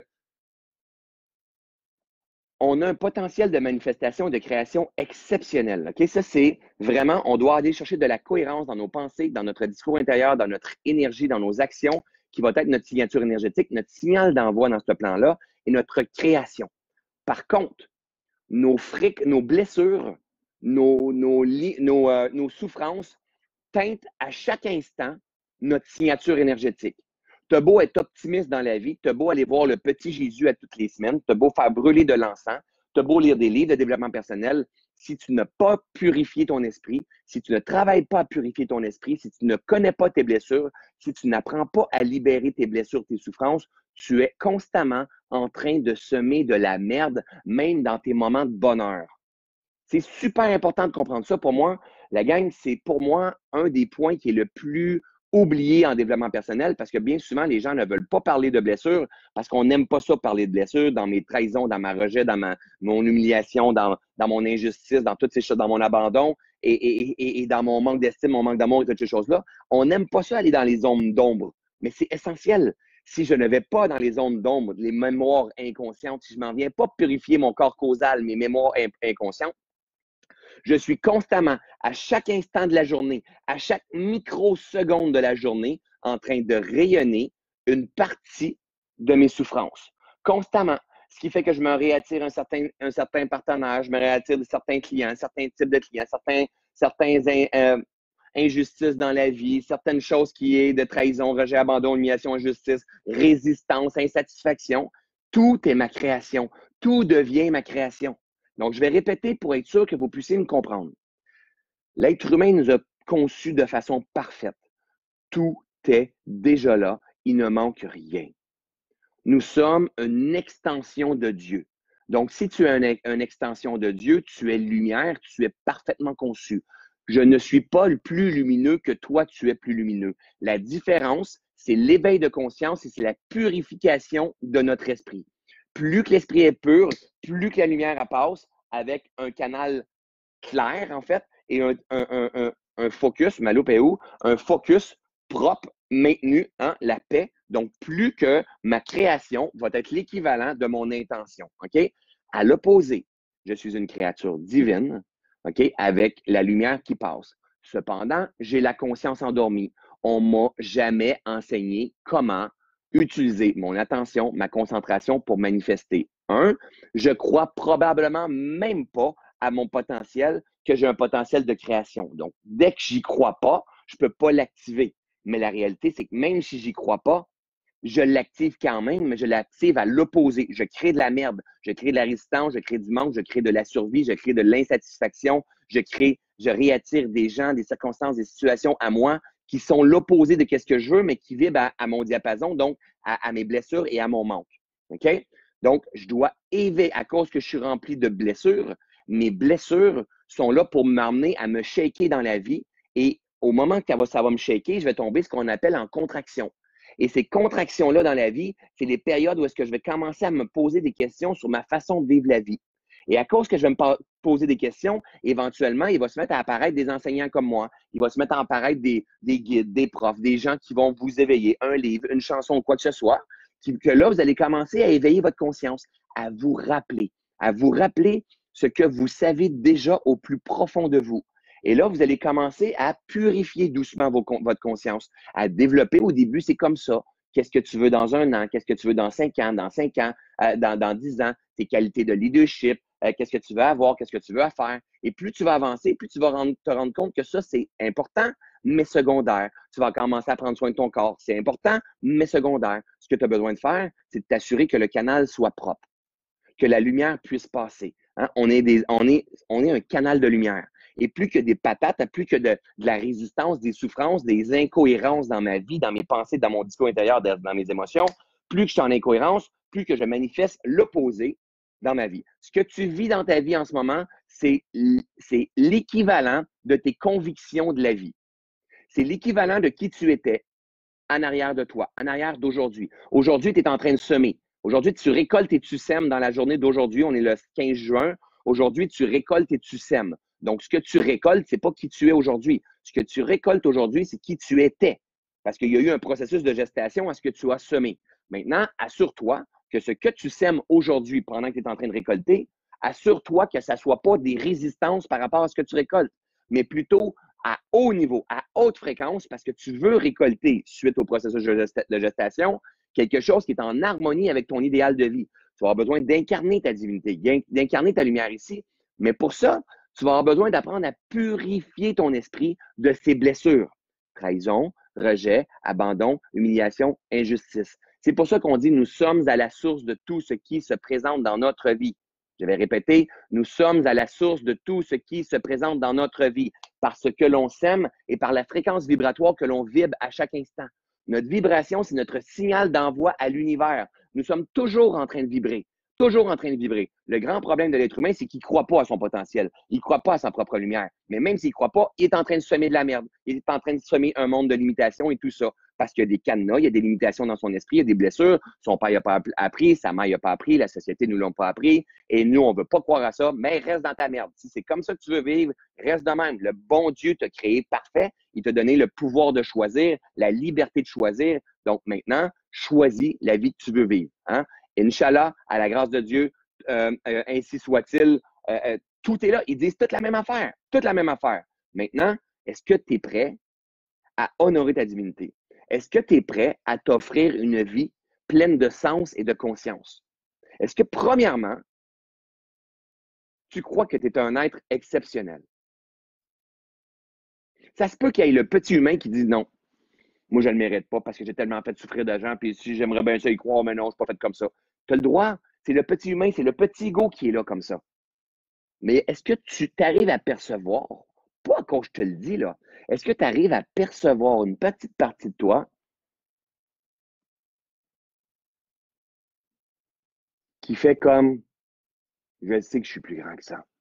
on a un potentiel de manifestation et de création exceptionnel. OK? Ça, c'est vraiment, on doit aller chercher de la cohérence dans nos pensées, dans notre discours intérieur, dans notre énergie, dans nos actions, qui va être notre signature énergétique, notre signal d'envoi dans ce plan-là et notre création. Par contre, nos blessures, nos souffrances teintent à chaque instant notre signature énergétique. Tu as beau être optimiste dans la vie, tu as beau aller voir le petit Jésus à toutes les semaines, tu as beau faire brûler de l'encens, tu as beau lire des livres de développement personnel, si tu n'as pas purifié ton esprit, si tu ne travailles pas à purifier ton esprit, si tu ne connais pas tes blessures, si tu n'apprends pas à libérer tes blessures, tes souffrances, tu es constamment en train de semer de la merde, même dans tes moments de bonheur. C'est super important de comprendre ça. Pour moi, la gang, c'est pour moi un des points qui est le plus oublié en développement personnel parce que bien souvent, les gens ne veulent pas parler de blessures parce qu'on n'aime pas ça parler de blessures dans mes trahisons, dans ma rejet, dans mon humiliation, dans mon injustice, dans toutes ces choses, dans mon abandon et dans mon manque d'estime, mon manque d'amour et toutes ces choses-là. On n'aime pas ça aller dans les zones d'ombre, mais c'est essentiel. Si je ne vais pas dans les zones d'ombre, les mémoires inconscientes, si je m'en viens pas purifier mon corps causal, mes mémoires inconscientes, je suis constamment, à chaque instant de la journée, à chaque microseconde de la journée, en train de rayonner une partie de mes souffrances. Constamment. Ce qui fait que je me réattire un certain partenaire, je me réattire de certains clients, certains types de clients, certaines injustices dans la vie, certaines choses qui est de trahison, rejet, abandon, humiliation, injustice, résistance, insatisfaction. Tout est ma création. Tout devient ma création. Donc, je vais répéter pour être sûr que vous puissiez me comprendre. L'être humain nous a conçus de façon parfaite. Tout est déjà là. Il ne manque rien. Nous sommes une extension de Dieu. Donc, si tu es une extension de Dieu, tu es lumière, tu es parfaitement conçu. Je ne suis pas le plus lumineux que toi, tu es plus lumineux. La différence, c'est l'éveil de conscience et c'est la purification de notre esprit. Plus que l'esprit est pur, plus que la lumière passe avec un canal clair, en fait, et un focus, ma loupe est où? Un focus propre, maintenu, hein, la paix. Donc, plus que ma création va être l'équivalent de mon intention. OK? À l'opposé, je suis une créature divine, OK, avec la lumière qui passe. Cependant, j'ai la conscience endormie. On ne m'a jamais enseigné comment utiliser mon attention, ma concentration pour manifester. Je crois probablement même pas à mon potentiel que j'ai un potentiel de création. Donc, dès que j'y crois pas, je peux pas l'activer. Mais la réalité, c'est que même si j'y crois pas, je l'active quand même, mais je l'active à l'opposé. Je crée de la merde, je crée de la résistance, je crée du manque, je crée de la survie, je crée de l'insatisfaction, je réattire des gens, des circonstances, des situations à moi qui sont l'opposé de ce que je veux, mais qui vibrent à mon diapason, donc à mes blessures et à mon manque. OK? Donc, je dois éveiller, à cause que je suis rempli de blessures, mes blessures sont là pour m'amener à me shaker dans la vie et au moment que ça va me shaker, je vais tomber ce qu'on appelle en contraction. Et ces contractions-là dans la vie, c'est les périodes où est-ce que je vais commencer à me poser des questions sur ma façon de vivre la vie. Et à cause que je vais me poser des questions, éventuellement, il va se mettre à apparaître des enseignants comme moi. Il va se mettre à apparaître des guides, des profs, des gens qui vont vous éveiller, un livre, une chanson, quoi que ce soit, que là, vous allez commencer à éveiller votre conscience, à vous rappeler ce que vous savez déjà au plus profond de vous. Et là, vous allez commencer à purifier doucement votre conscience, à développer. Au début, c'est comme ça. Qu'est-ce que tu veux dans 1 an? Qu'est-ce que tu veux dans 5 ans? Dans 5 ans? Dans 10 ans? Tes qualités de leadership? Qu'est-ce que tu veux avoir? Qu'est-ce que tu veux faire? Et plus tu vas avancer, plus tu vas te rendre compte que ça, c'est important, mais secondaire. Tu vas commencer à prendre soin de ton corps. C'est important, mais secondaire. Ce que tu as besoin de faire, c'est de t'assurer que le canal soit propre, que la lumière puisse passer. Hein? On est un canal de lumière. Et plus que des patates, plus que de la résistance, des souffrances, des incohérences dans ma vie, dans mes pensées, dans mon discours intérieur, dans mes émotions, plus que je suis en incohérence, plus que je manifeste l'opposé dans ma vie. Ce que tu vis dans ta vie en ce moment, c'est l'équivalent de tes convictions de la vie. C'est l'équivalent de qui tu étais en arrière de toi, en arrière d'aujourd'hui. Aujourd'hui, tu es en train de semer. Aujourd'hui, tu récoltes et tu sèmes dans la journée d'aujourd'hui. On est le 15 juin. Aujourd'hui, tu récoltes et tu sèmes. Donc, ce que tu récoltes, ce n'est pas qui tu es aujourd'hui. Ce que tu récoltes aujourd'hui, c'est qui tu étais. Parce qu'il y a eu un processus de gestation à ce que tu as semé. Maintenant, assure-toi que ce que tu sèmes aujourd'hui pendant que tu es en train de récolter, assure-toi que ça ne soit pas des résistances par rapport à ce que tu récoltes, mais plutôt à haut niveau, à haute fréquence, parce que tu veux récolter, suite au processus de gestation, quelque chose qui est en harmonie avec ton idéal de vie. Tu vas avoir besoin d'incarner ta divinité, d'incarner ta lumière ici. Mais pour ça, tu vas avoir besoin d'apprendre à purifier ton esprit de ses blessures. Trahison, rejet, abandon, humiliation, injustice. C'est pour ça qu'on dit nous sommes à la source de tout ce qui se présente dans notre vie. Je vais répéter, nous sommes à la source de tout ce qui se présente dans notre vie par ce que l'on sème et par la fréquence vibratoire que l'on vibre à chaque instant. Notre vibration, c'est notre signal d'envoi à l'univers. Nous sommes toujours en train de vibrer. Toujours en train de vibrer. Le grand problème de l'être humain, c'est qu'il ne croit pas à son potentiel. Il ne croit pas à sa propre lumière. Mais même s'il ne croit pas, il est en train de semer de la merde. Il est en train de semer un monde de limitations et tout ça. Parce qu'il y a des cadenas, il y a des limitations dans son esprit, il y a des blessures. Son père n'a pas appris, sa mère n'a pas appris, la société ne nous l'a pas appris. Et nous, on ne veut pas croire à ça, mais reste dans ta merde. Si c'est comme ça que tu veux vivre, reste de même. Le bon Dieu t'a créé parfait. Il t'a donné le pouvoir de choisir, la liberté de choisir. Donc maintenant, choisis la vie que tu veux vivre. Hein? Inch'Allah, à la grâce de Dieu, ainsi soit-il. Tout est là. Ils disent toute la même affaire. Toute la même affaire. Maintenant, est-ce que tu es prêt à honorer ta divinité? Est-ce que tu es prêt à t'offrir une vie pleine de sens et de conscience? Est-ce que, premièrement, tu crois que tu es un être exceptionnel? Ça se peut qu'il y ait le petit humain qui dit non. Moi, je ne le mérite pas parce que j'ai tellement fait souffrir de gens, puis si j'aimerais bien ça y croire, mais non, je ne suis pas fait comme ça. Tu as le droit. C'est le petit humain, c'est le petit ego qui est là comme ça. Mais est-ce que tu t'arrives à percevoir, pas quand je te le dis, là, est-ce que tu arrives à percevoir une petite partie de toi qui fait comme, je sais que je suis plus grand que ça.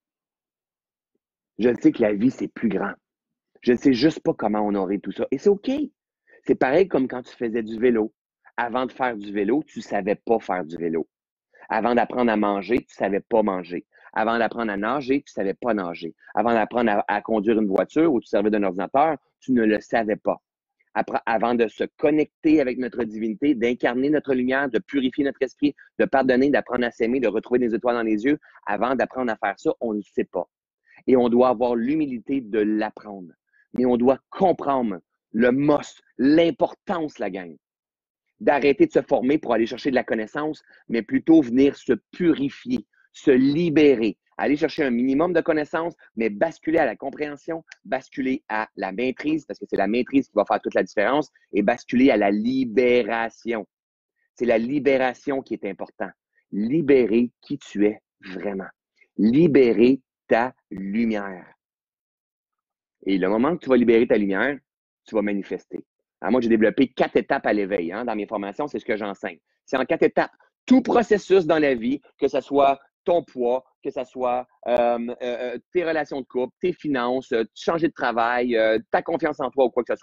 Je sais que la vie, c'est plus grand. Je ne sais juste pas comment honorer tout ça. Et c'est OK. C'est pareil comme quand tu faisais du vélo. Avant de faire du vélo, tu ne savais pas faire du vélo. Avant d'apprendre à manger, tu ne savais pas manger. Avant d'apprendre à nager, tu ne savais pas nager. Avant d'apprendre à conduire une voiture ou tu servais d'un ordinateur, tu ne le savais pas. Avant de se connecter avec notre divinité, d'incarner notre lumière, de purifier notre esprit, de pardonner, d'apprendre à s'aimer, de retrouver des étoiles dans les yeux, avant d'apprendre à faire ça, on ne sait pas. Et on doit avoir l'humilité de l'apprendre. Mais on doit comprendre le must, l'importance, la gang, d'arrêter de se former pour aller chercher de la connaissance, mais plutôt venir se purifier, se libérer, aller chercher un minimum de connaissances, mais basculer à la compréhension, basculer à la maîtrise, parce que c'est la maîtrise qui va faire toute la différence, et basculer à la libération. C'est la libération qui est important. Libérer qui tu es vraiment. Libérer ta lumière. Et le moment que tu vas libérer ta lumière, tu vas manifester. Alors moi, j'ai développé 4 étapes à l'éveil. Hein. Dans mes formations, c'est ce que j'enseigne. C'est en 4 étapes. Tout processus dans la vie, que ce soit ton poids, que ce soit tes relations de couple, tes finances, changer de travail, ta confiance en toi ou quoi que ce soit,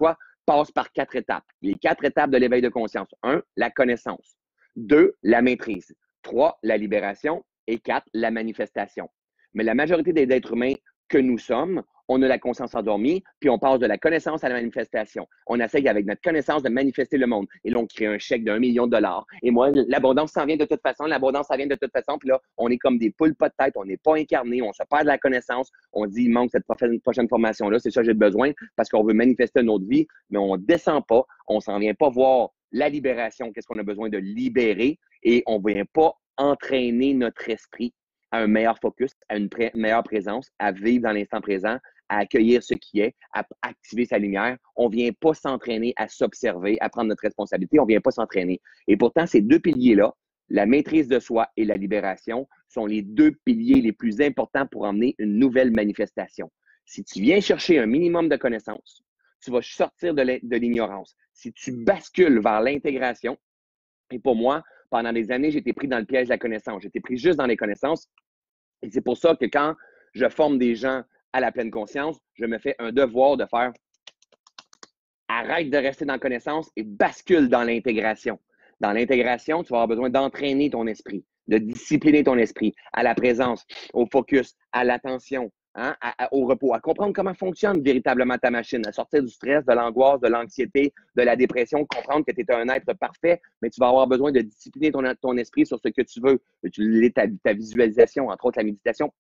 passe par 4 étapes. Les 4 étapes de l'éveil de conscience. 1, la connaissance. 2, la maîtrise. 3, la libération. Et 4, la manifestation. Mais la majorité des êtres humains que nous sommes, on a la conscience endormie, puis on passe de la connaissance à la manifestation. On essaye avec notre connaissance de manifester le monde. Et là, on crée un chèque d'1 million de dollars. Et moi, l'abondance s'en vient de toute façon, l'abondance, ça vient de toute façon. Puis là, on est comme des poules pas de tête, on n'est pas incarné, on se perd de la connaissance. On dit, il manque cette prochaine formation-là, c'est ça que j'ai besoin parce qu'on veut manifester notre vie, mais on ne descend pas, on s'en vient pas voir la libération, qu'est-ce qu'on a besoin de libérer, et on ne vient pas entraîner notre esprit à un meilleur focus, à une meilleure présence, à vivre dans l'instant présent, à accueillir ce qui est, à activer sa lumière. On ne vient pas s'entraîner à s'observer, à prendre notre responsabilité. On ne vient pas s'entraîner. Et pourtant, ces deux piliers-là, la maîtrise de soi et la libération, sont les deux piliers les plus importants pour emmener une nouvelle manifestation. Si tu viens chercher un minimum de connaissances, tu vas sortir de l'ignorance. Si tu bascules vers l'intégration, et pour moi, pendant des années, j'ai été pris dans le piège de la connaissance. J'étais pris juste dans les connaissances. Et c'est pour ça que quand je forme des gens à la pleine conscience, je me fais un devoir de faire arrête de rester dans la connaissance et bascule dans l'intégration. Dans l'intégration, tu vas avoir besoin d'entraîner ton esprit, de discipliner ton esprit à la présence, au focus, à l'attention, hein, au repos, à comprendre comment fonctionne véritablement ta machine, à sortir du stress, de l'angoisse, de l'anxiété, de la dépression, comprendre que tu es un être parfait, mais tu vas avoir besoin de discipliner ton esprit sur ce que tu veux, utiliser ta visualisation, entre autres la méditation,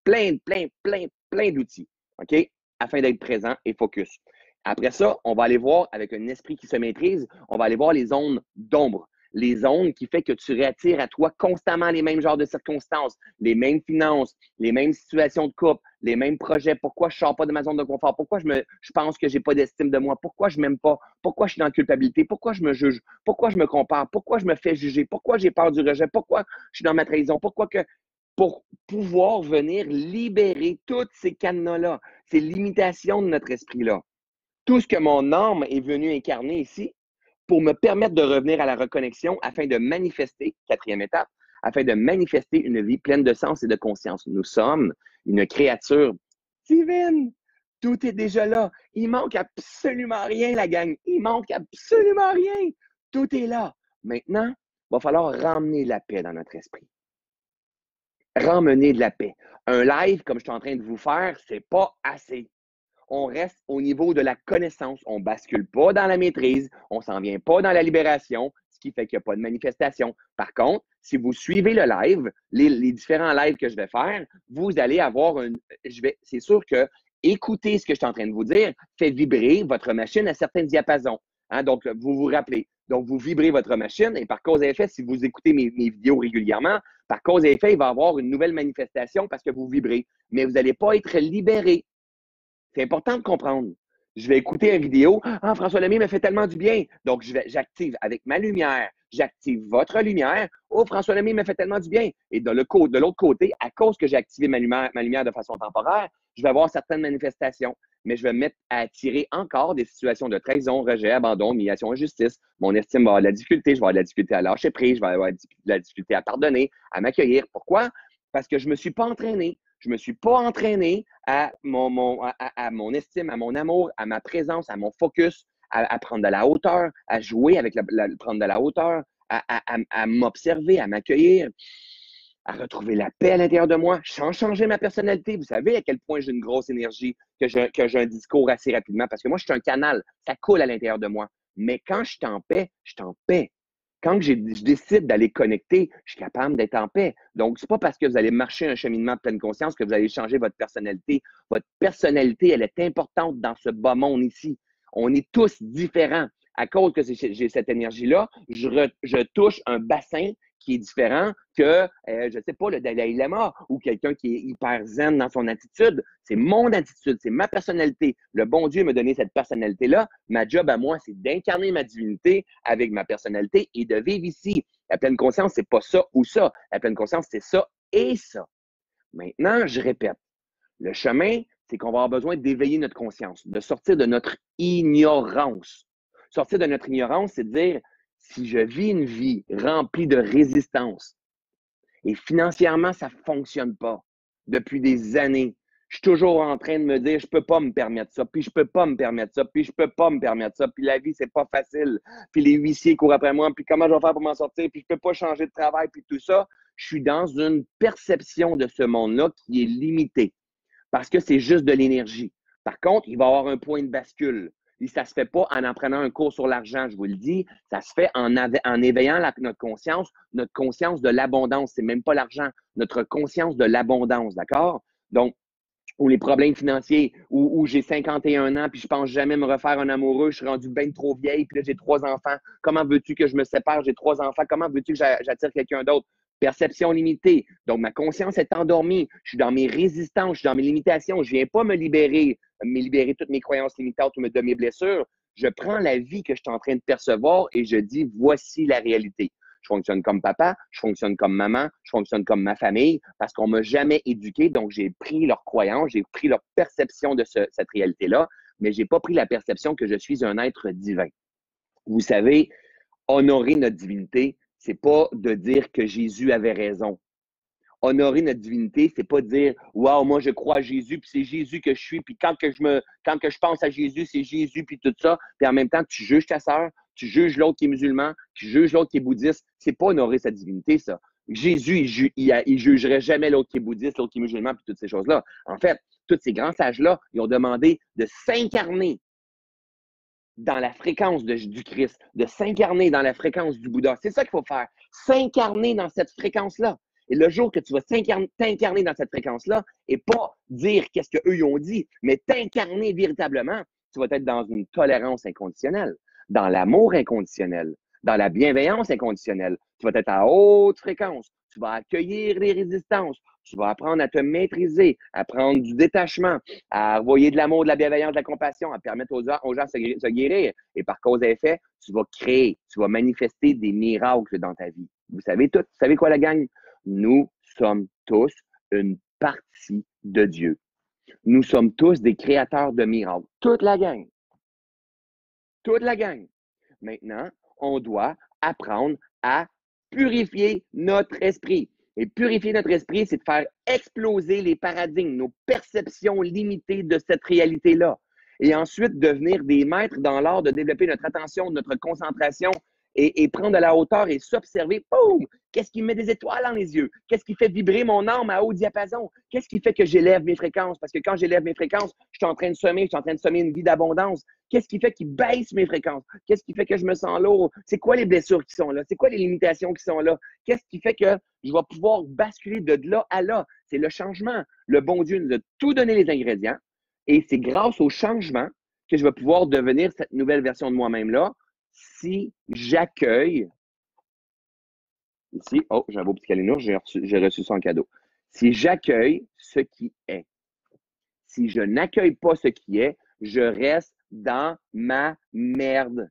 plein d'outils, OK? Afin d'être présent et focus. Après ça, on va aller voir, avec un esprit qui se maîtrise, on va aller voir les zones d'ombre. Les zones qui font que tu réattires à toi constamment les mêmes genres de circonstances, les mêmes finances, les mêmes situations de couple, les mêmes projets. Pourquoi je ne sors pas de ma zone de confort? Pourquoi je pense que je n'ai pas d'estime de moi? Pourquoi je ne m'aime pas? Pourquoi je suis dans la culpabilité? Pourquoi je me juge? Pourquoi je me compare? Pourquoi je me fais juger? Pourquoi j'ai peur du rejet? Pourquoi je suis dans ma trahison? Pour pouvoir venir libérer toutes ces cadenas-là, ces limitations de notre esprit-là. Tout ce que mon âme est venue incarner ici pour me permettre de revenir à la reconnexion afin de manifester, quatrième étape, afin de manifester une vie pleine de sens et de conscience. Nous sommes une créature divine. Tout est déjà là. Il manque absolument rien, la gang. Il manque absolument rien. Tout est là. Maintenant, il va falloir ramener la paix dans notre esprit. Ramener de la paix. Un live, comme je suis en train de vous faire, c'est pas assez. On reste au niveau de la connaissance. On ne bascule pas dans la maîtrise. On ne s'en vient pas dans la libération, ce qui fait qu'il n'y a pas de manifestation. Par contre, si vous suivez le live, les différents lives que je vais faire, vous allez avoir c'est sûr que écouter ce que je suis en train de vous dire fait vibrer votre machine à certains diapasons. Hein? Donc, vous vous rappelez. Donc, vous vibrez votre machine et par cause et effet, si vous écoutez mes vidéos régulièrement, par cause et effet, il va y avoir une nouvelle manifestation parce que vous vibrez. Mais vous n'allez pas être libéré. C'est important de comprendre. Je vais écouter une vidéo. Ah, François Lemay me fait tellement du bien. Donc, j'active avec ma lumière. J'active votre lumière. Oh, François Lemay me fait tellement du bien. Et de l'autre côté, à cause que j'ai activé ma lumière de façon temporaire, je vais avoir certaines manifestations. Mais je vais me mettre à attirer encore des situations de trahison, rejet, abandon, humiliation, injustice. Mon estime va avoir de la difficulté. Je vais avoir de la difficulté à lâcher prise. Je vais avoir de la difficulté à pardonner, à m'accueillir. Pourquoi? Parce que je ne me suis pas entraîné. Je ne me suis pas entraîné à mon estime, à mon amour, à ma présence, à mon focus, à prendre de la hauteur, à jouer avec prendre de la hauteur, à m'observer, à m'accueillir, à retrouver la paix à l'intérieur de moi, sans changer ma personnalité. Vous savez à quel point j'ai une grosse énergie, que j'ai un discours assez rapidement, parce que moi, je suis un canal, ça coule à l'intérieur de moi. Mais quand je suis en paix, je suis en paix. Quand je décide d'aller connecter, je suis capable d'être en paix. Donc, ce n'est pas parce que vous allez marcher un cheminement de pleine conscience que vous allez changer votre personnalité. Votre personnalité, elle est importante dans ce bas monde ici. On est tous différents. À cause que j'ai cette énergie-là, je touche un bassin qui est différent que, je ne sais pas, le Dalai Lama ou quelqu'un qui est hyper zen dans son attitude. C'est mon attitude, c'est ma personnalité. Le bon Dieu m'a donné cette personnalité-là. Ma job à moi, c'est d'incarner ma divinité avec ma personnalité et de vivre ici. La pleine conscience, c'est pas ça ou ça. La pleine conscience, c'est ça et ça. Maintenant, je répète. Le chemin, c'est qu'on va avoir besoin d'éveiller notre conscience, de sortir de notre ignorance. Sortir de notre ignorance, c'est de dire, si je vis une vie remplie de résistance et financièrement, ça ne fonctionne pas depuis des années, Je suis toujours en train de me dire, je peux pas me permettre ça, puis je peux pas me permettre ça, puis je peux pas me permettre ça, puis la vie, c'est pas facile. Puis les huissiers courent après moi, puis comment je vais faire pour m'en sortir, puis je peux pas changer de travail, puis tout ça. Je suis dans une perception de ce monde-là qui est limitée parce que c'est juste de l'énergie. Par contre, il va y avoir un point de bascule. Et ça ne se fait pas en prenant un cours sur l'argent, je vous le dis. Ça se fait en éveillant notre conscience de l'abondance. C'est même pas l'argent, notre conscience de l'abondance, d'accord? Donc, ou les problèmes financiers, ou j'ai 51 ans, puis je pense jamais me refaire un amoureux, je suis rendu bien trop vieille, puis là, j'ai 3 enfants. Comment veux-tu que je me sépare? J'ai 3 enfants. Comment veux-tu que j'attire quelqu'un d'autre? Perception limitée. Donc, ma conscience est endormie. Je suis dans mes résistances, je suis dans mes limitations. Je ne viens pas me libérer toutes mes croyances limitantes ou de mes blessures. Je prends la vie que je suis en train de percevoir et je dis, voici la réalité. Je fonctionne comme papa, je fonctionne comme maman, je fonctionne comme ma famille parce qu'on ne m'a jamais éduqué. Donc, j'ai pris leurs croyances, j'ai pris leur perception de cette réalité-là, mais je n'ai pas pris la perception que je suis un être divin. Vous savez, honorer notre divinité, c'est pas de dire que Jésus avait raison. Honorer notre divinité, c'est pas dire waouh, moi je crois à Jésus, puis c'est Jésus que je suis, puis quand que je pense à Jésus, c'est Jésus, puis tout ça, puis en même temps, tu juges ta sœur, tu juges l'autre qui est musulman, tu juges l'autre qui est bouddhiste. C'est pas honorer sa divinité, ça. Jésus, il jugerait jamais l'autre qui est bouddhiste, l'autre qui est musulman, puis toutes ces choses-là. En fait, tous ces grands sages-là, ils ont demandé de s'incarner dans la fréquence du Christ, de s'incarner dans la fréquence du Bouddha. C'est ça qu'il faut faire, s'incarner dans cette fréquence-là. Et le jour que tu vas t'incarner dans cette fréquence-là et pas dire qu'est-ce qu'eux ont dit, mais t'incarner véritablement, tu vas être dans une tolérance inconditionnelle, dans l'amour inconditionnel, dans la bienveillance inconditionnelle. Tu vas être à haute fréquence. Tu vas accueillir les résistances. Tu vas apprendre à te maîtriser, à prendre du détachement, à envoyer de l'amour, de la bienveillance, de la compassion, à permettre aux gens de se guérir. Et par cause et effet, tu vas créer, tu vas manifester des miracles dans ta vie. Vous savez tout? Vous savez quoi, la gang? Nous sommes tous une partie de Dieu. Nous sommes tous des créateurs de miracles. Toute la gang. Toute la gang. Maintenant, on doit apprendre à purifier notre esprit. Et purifier notre esprit, c'est de faire exploser les paradigmes, nos perceptions limitées de cette réalité-là. Et ensuite, devenir des maîtres dans l'art de développer notre attention, notre concentration et prendre de la hauteur et s'observer. Boum! Qu'est-ce qui met des étoiles dans les yeux? Qu'est-ce qui fait vibrer mon âme à haut diapason? Qu'est-ce qui fait que j'élève mes fréquences? Parce que quand j'élève mes fréquences, je suis en train de semer une vie d'abondance. Qu'est-ce qui fait qu'il baisse mes fréquences? Qu'est-ce qui fait que je me sens lourd? C'est quoi les blessures qui sont là? C'est quoi les limitations qui sont là? Qu'est-ce qui fait que je vais pouvoir basculer de là à là? C'est le changement. Le bon Dieu nous a tout donné les ingrédients et c'est grâce au changement que je vais pouvoir devenir cette nouvelle version de moi-même-là si j'accueille. Ici, oh, j'ai un beau petit calinours, j'ai reçu ça en cadeau. Si j'accueille ce qui est. Si je n'accueille pas ce qui est, je reste dans ma merde.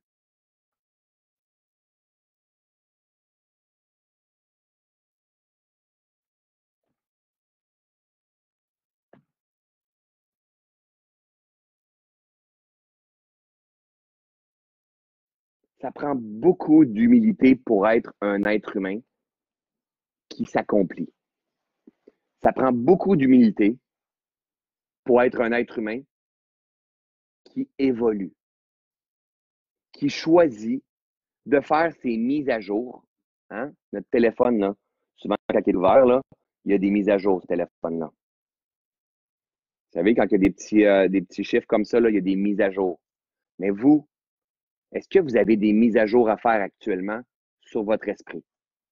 Ça prend beaucoup d'humilité pour être un être humain qui s'accomplit. Ça prend beaucoup d'humilité pour être un être humain qui évolue, qui choisit de faire ses mises à jour. Hein? Notre téléphone, là, souvent quand il est ouvert, là, il y a des mises à jour, ce téléphone-là. Vous savez, quand il y a des petits chiffres comme ça, là, il y a des mises à jour. Mais vous, est-ce que vous avez des mises à jour à faire actuellement sur votre esprit?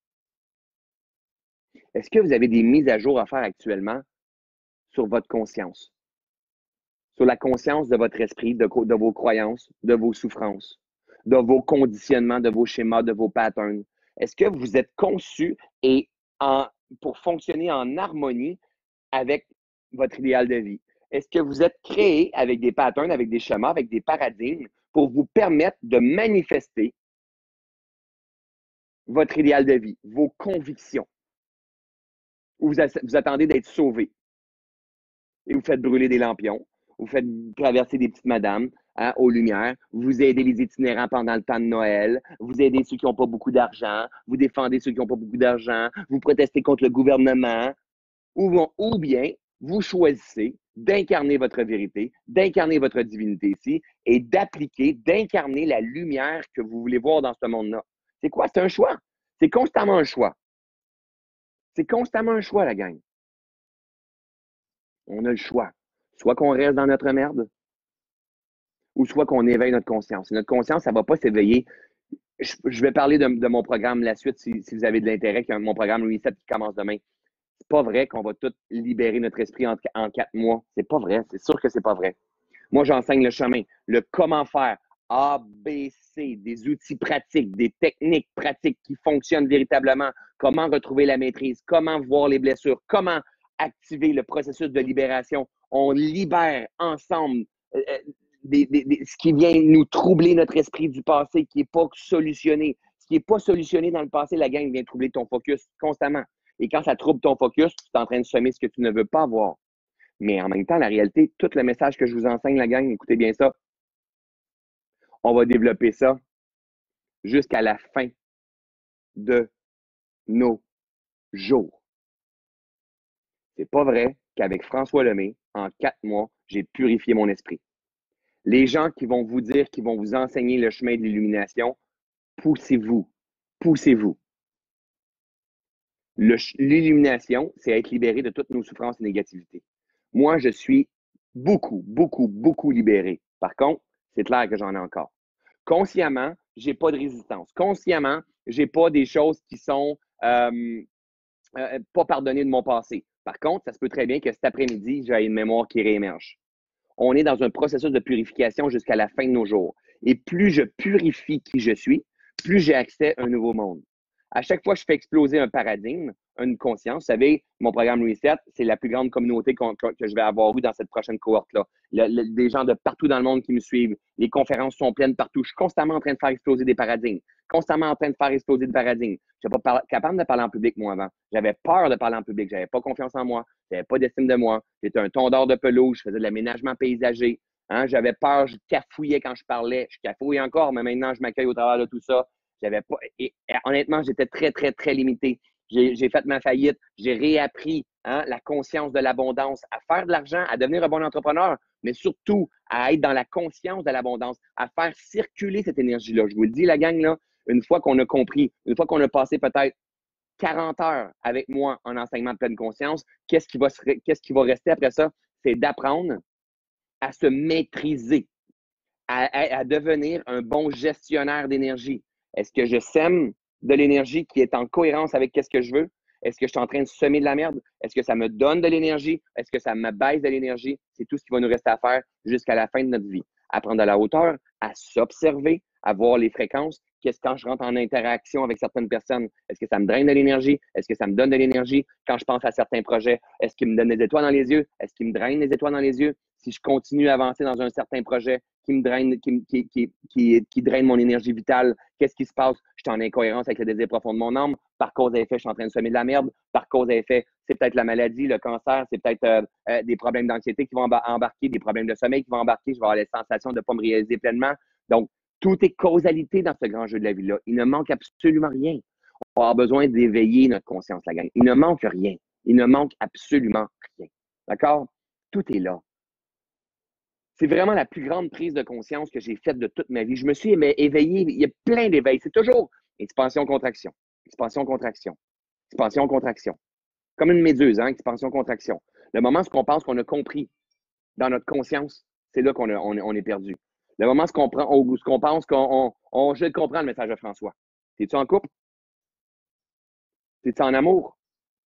Est-ce que vous avez des mises à jour à faire actuellement sur votre conscience? Sur la conscience de votre esprit, de vos croyances, de vos souffrances, de vos conditionnements, de vos schémas, de vos patterns? Est-ce que vous êtes conçu et pour fonctionner en harmonie avec votre idéal de vie? Est-ce que vous êtes créé avec des patterns, avec des schémas, avec des paradigmes pour vous permettre de manifester votre idéal de vie, vos convictions? Ou vous attendez d'être sauvé et vous faites brûler des lampions, vous faites traverser des petites madames aux lumières, vous aidez les itinérants pendant le temps de Noël, vous aidez ceux qui n'ont pas beaucoup d'argent, vous défendez ceux qui n'ont pas beaucoup d'argent, vous protestez contre le gouvernement, ou bien vous choisissez d'incarner votre vérité, d'incarner votre divinité ici et d'appliquer, d'incarner la lumière que vous voulez voir dans ce monde-là. C'est quoi? C'est un choix. C'est constamment un choix. C'est constamment un choix, la gang. On a le choix. Soit qu'on reste dans notre merde, ou soit qu'on éveille notre conscience. Et notre conscience, ça ne va pas s'éveiller. Je vais parler de mon programme la suite si vous avez de l'intérêt, mon programme Reset qui commence demain. C'est pas vrai qu'on va tout libérer notre esprit en 4 mois. C'est pas vrai. C'est sûr que c'est pas vrai. Moi, j'enseigne le chemin, le comment faire, A, B, C, des outils pratiques, des techniques pratiques qui fonctionnent véritablement, comment retrouver la maîtrise, comment voir les blessures, comment activer le processus de libération. On libère ensemble ce qui vient nous troubler notre esprit du passé, qui n'est pas solutionné. Ce qui n'est pas solutionné dans le passé, la gang vient troubler ton focus constamment. Et quand ça trouble ton focus, tu es en train de semer ce que tu ne veux pas voir. Mais en même temps, la réalité, tout le message que je vous enseigne, la gang, écoutez bien ça, on va développer ça jusqu'à la fin de nos jours. C'est pas vrai qu'avec François Lemay, en 4 mois, j'ai purifié mon esprit. Les gens qui vont vous dire, qui vont vous enseigner le chemin de l'illumination, poussez-vous. Poussez-vous. L'illumination, c'est être libéré de toutes nos souffrances et négativités. Moi, je suis beaucoup libéré. Par contre, c'est clair que j'en ai encore. Consciemment, je n'ai pas de résistance. Consciemment, je n'ai pas des choses qui sont pas pardonnées de mon passé. Par contre, ça se peut très bien que cet après-midi, j'ai une mémoire qui réémerge. On est dans un processus de purification jusqu'à la fin de nos jours. Et plus je purifie qui je suis, plus j'ai accès à un nouveau monde. À chaque fois que je fais exploser un paradigme, une conscience, vous savez, mon programme Reset, c'est la plus grande communauté que je vais avoir eu dans cette prochaine cohorte-là. Des gens de partout dans le monde qui me suivent. Les conférences sont pleines partout. Je suis constamment en train de faire exploser des paradigmes. Constamment en train de faire exploser des paradigmes. Je n'étais pas capable de parler en public, moi, avant. J'avais peur de parler en public. J'avais pas confiance en moi. J'avais pas d'estime de moi. J'étais un tondeur de pelouse. Je faisais de l'aménagement paysager. Hein? J'avais peur. Je cafouillais quand je parlais. Je cafouille encore, mais maintenant, je m'accueille au travers de tout ça. J'avais pas, et honnêtement, j'étais très limité. J'ai fait ma faillite. J'ai réappris la conscience de l'abondance, à faire de l'argent, à devenir un bon entrepreneur, mais surtout à être dans la conscience de l'abondance, à faire circuler cette énergie-là. Je vous le dis, la gang, là, une fois qu'on a compris, une fois qu'on a passé peut-être 40 heures avec moi en enseignement de pleine conscience, qu'est-ce qui va rester après ça? C'est d'apprendre à se maîtriser, à devenir un bon gestionnaire d'énergie. Est-ce que je sème de l'énergie qui est en cohérence avec ce que je veux? Est-ce que je suis en train de semer de la merde? Est-ce que ça me donne de l'énergie? Est-ce que ça me baisse de l'énergie? C'est tout ce qui va nous rester à faire jusqu'à la fin de notre vie. À prendre de la hauteur, à s'observer, à voir les fréquences. Qu'est-ce quand je rentre en interaction avec certaines personnes? Est-ce que ça me draine de l'énergie? Est-ce que ça me donne de l'énergie? Quand je pense à certains projets, est-ce qu'il me donne des étoiles dans les yeux? Est-ce qu'il me draine des étoiles dans les yeux? Si je continue à avancer dans un certain projet qui me draine, qui draine mon énergie vitale, qu'est-ce qui se passe? Je suis en incohérence avec le désir profond de mon âme. Par cause à effet, je suis en train de semer de la merde. Par cause à effet, c'est peut-être la maladie, le cancer, c'est peut-être des problèmes d'anxiété qui vont embarquer, des problèmes de sommeil qui vont embarquer. Je vais avoir les sensations de ne pas me réaliser pleinement. Donc, tout est causalité dans ce grand jeu de la vie-là. Il ne manque absolument rien. On va avoir besoin d'éveiller notre conscience, la gang. Il ne manque rien. Il ne manque absolument rien. D'accord? Tout est là. C'est vraiment la plus grande prise de conscience que j'ai faite de toute ma vie. Je me suis éveillé. Il y a plein d'éveils. C'est toujours expansion-contraction, expansion-contraction, expansion-contraction. Comme une méduse, hein, expansion-contraction. Le moment où on pense qu'on a compris dans notre conscience, c'est là qu'on est perdu. Le moment où on pense je comprends le message de François. Es-tu en couple? Es-tu en amour?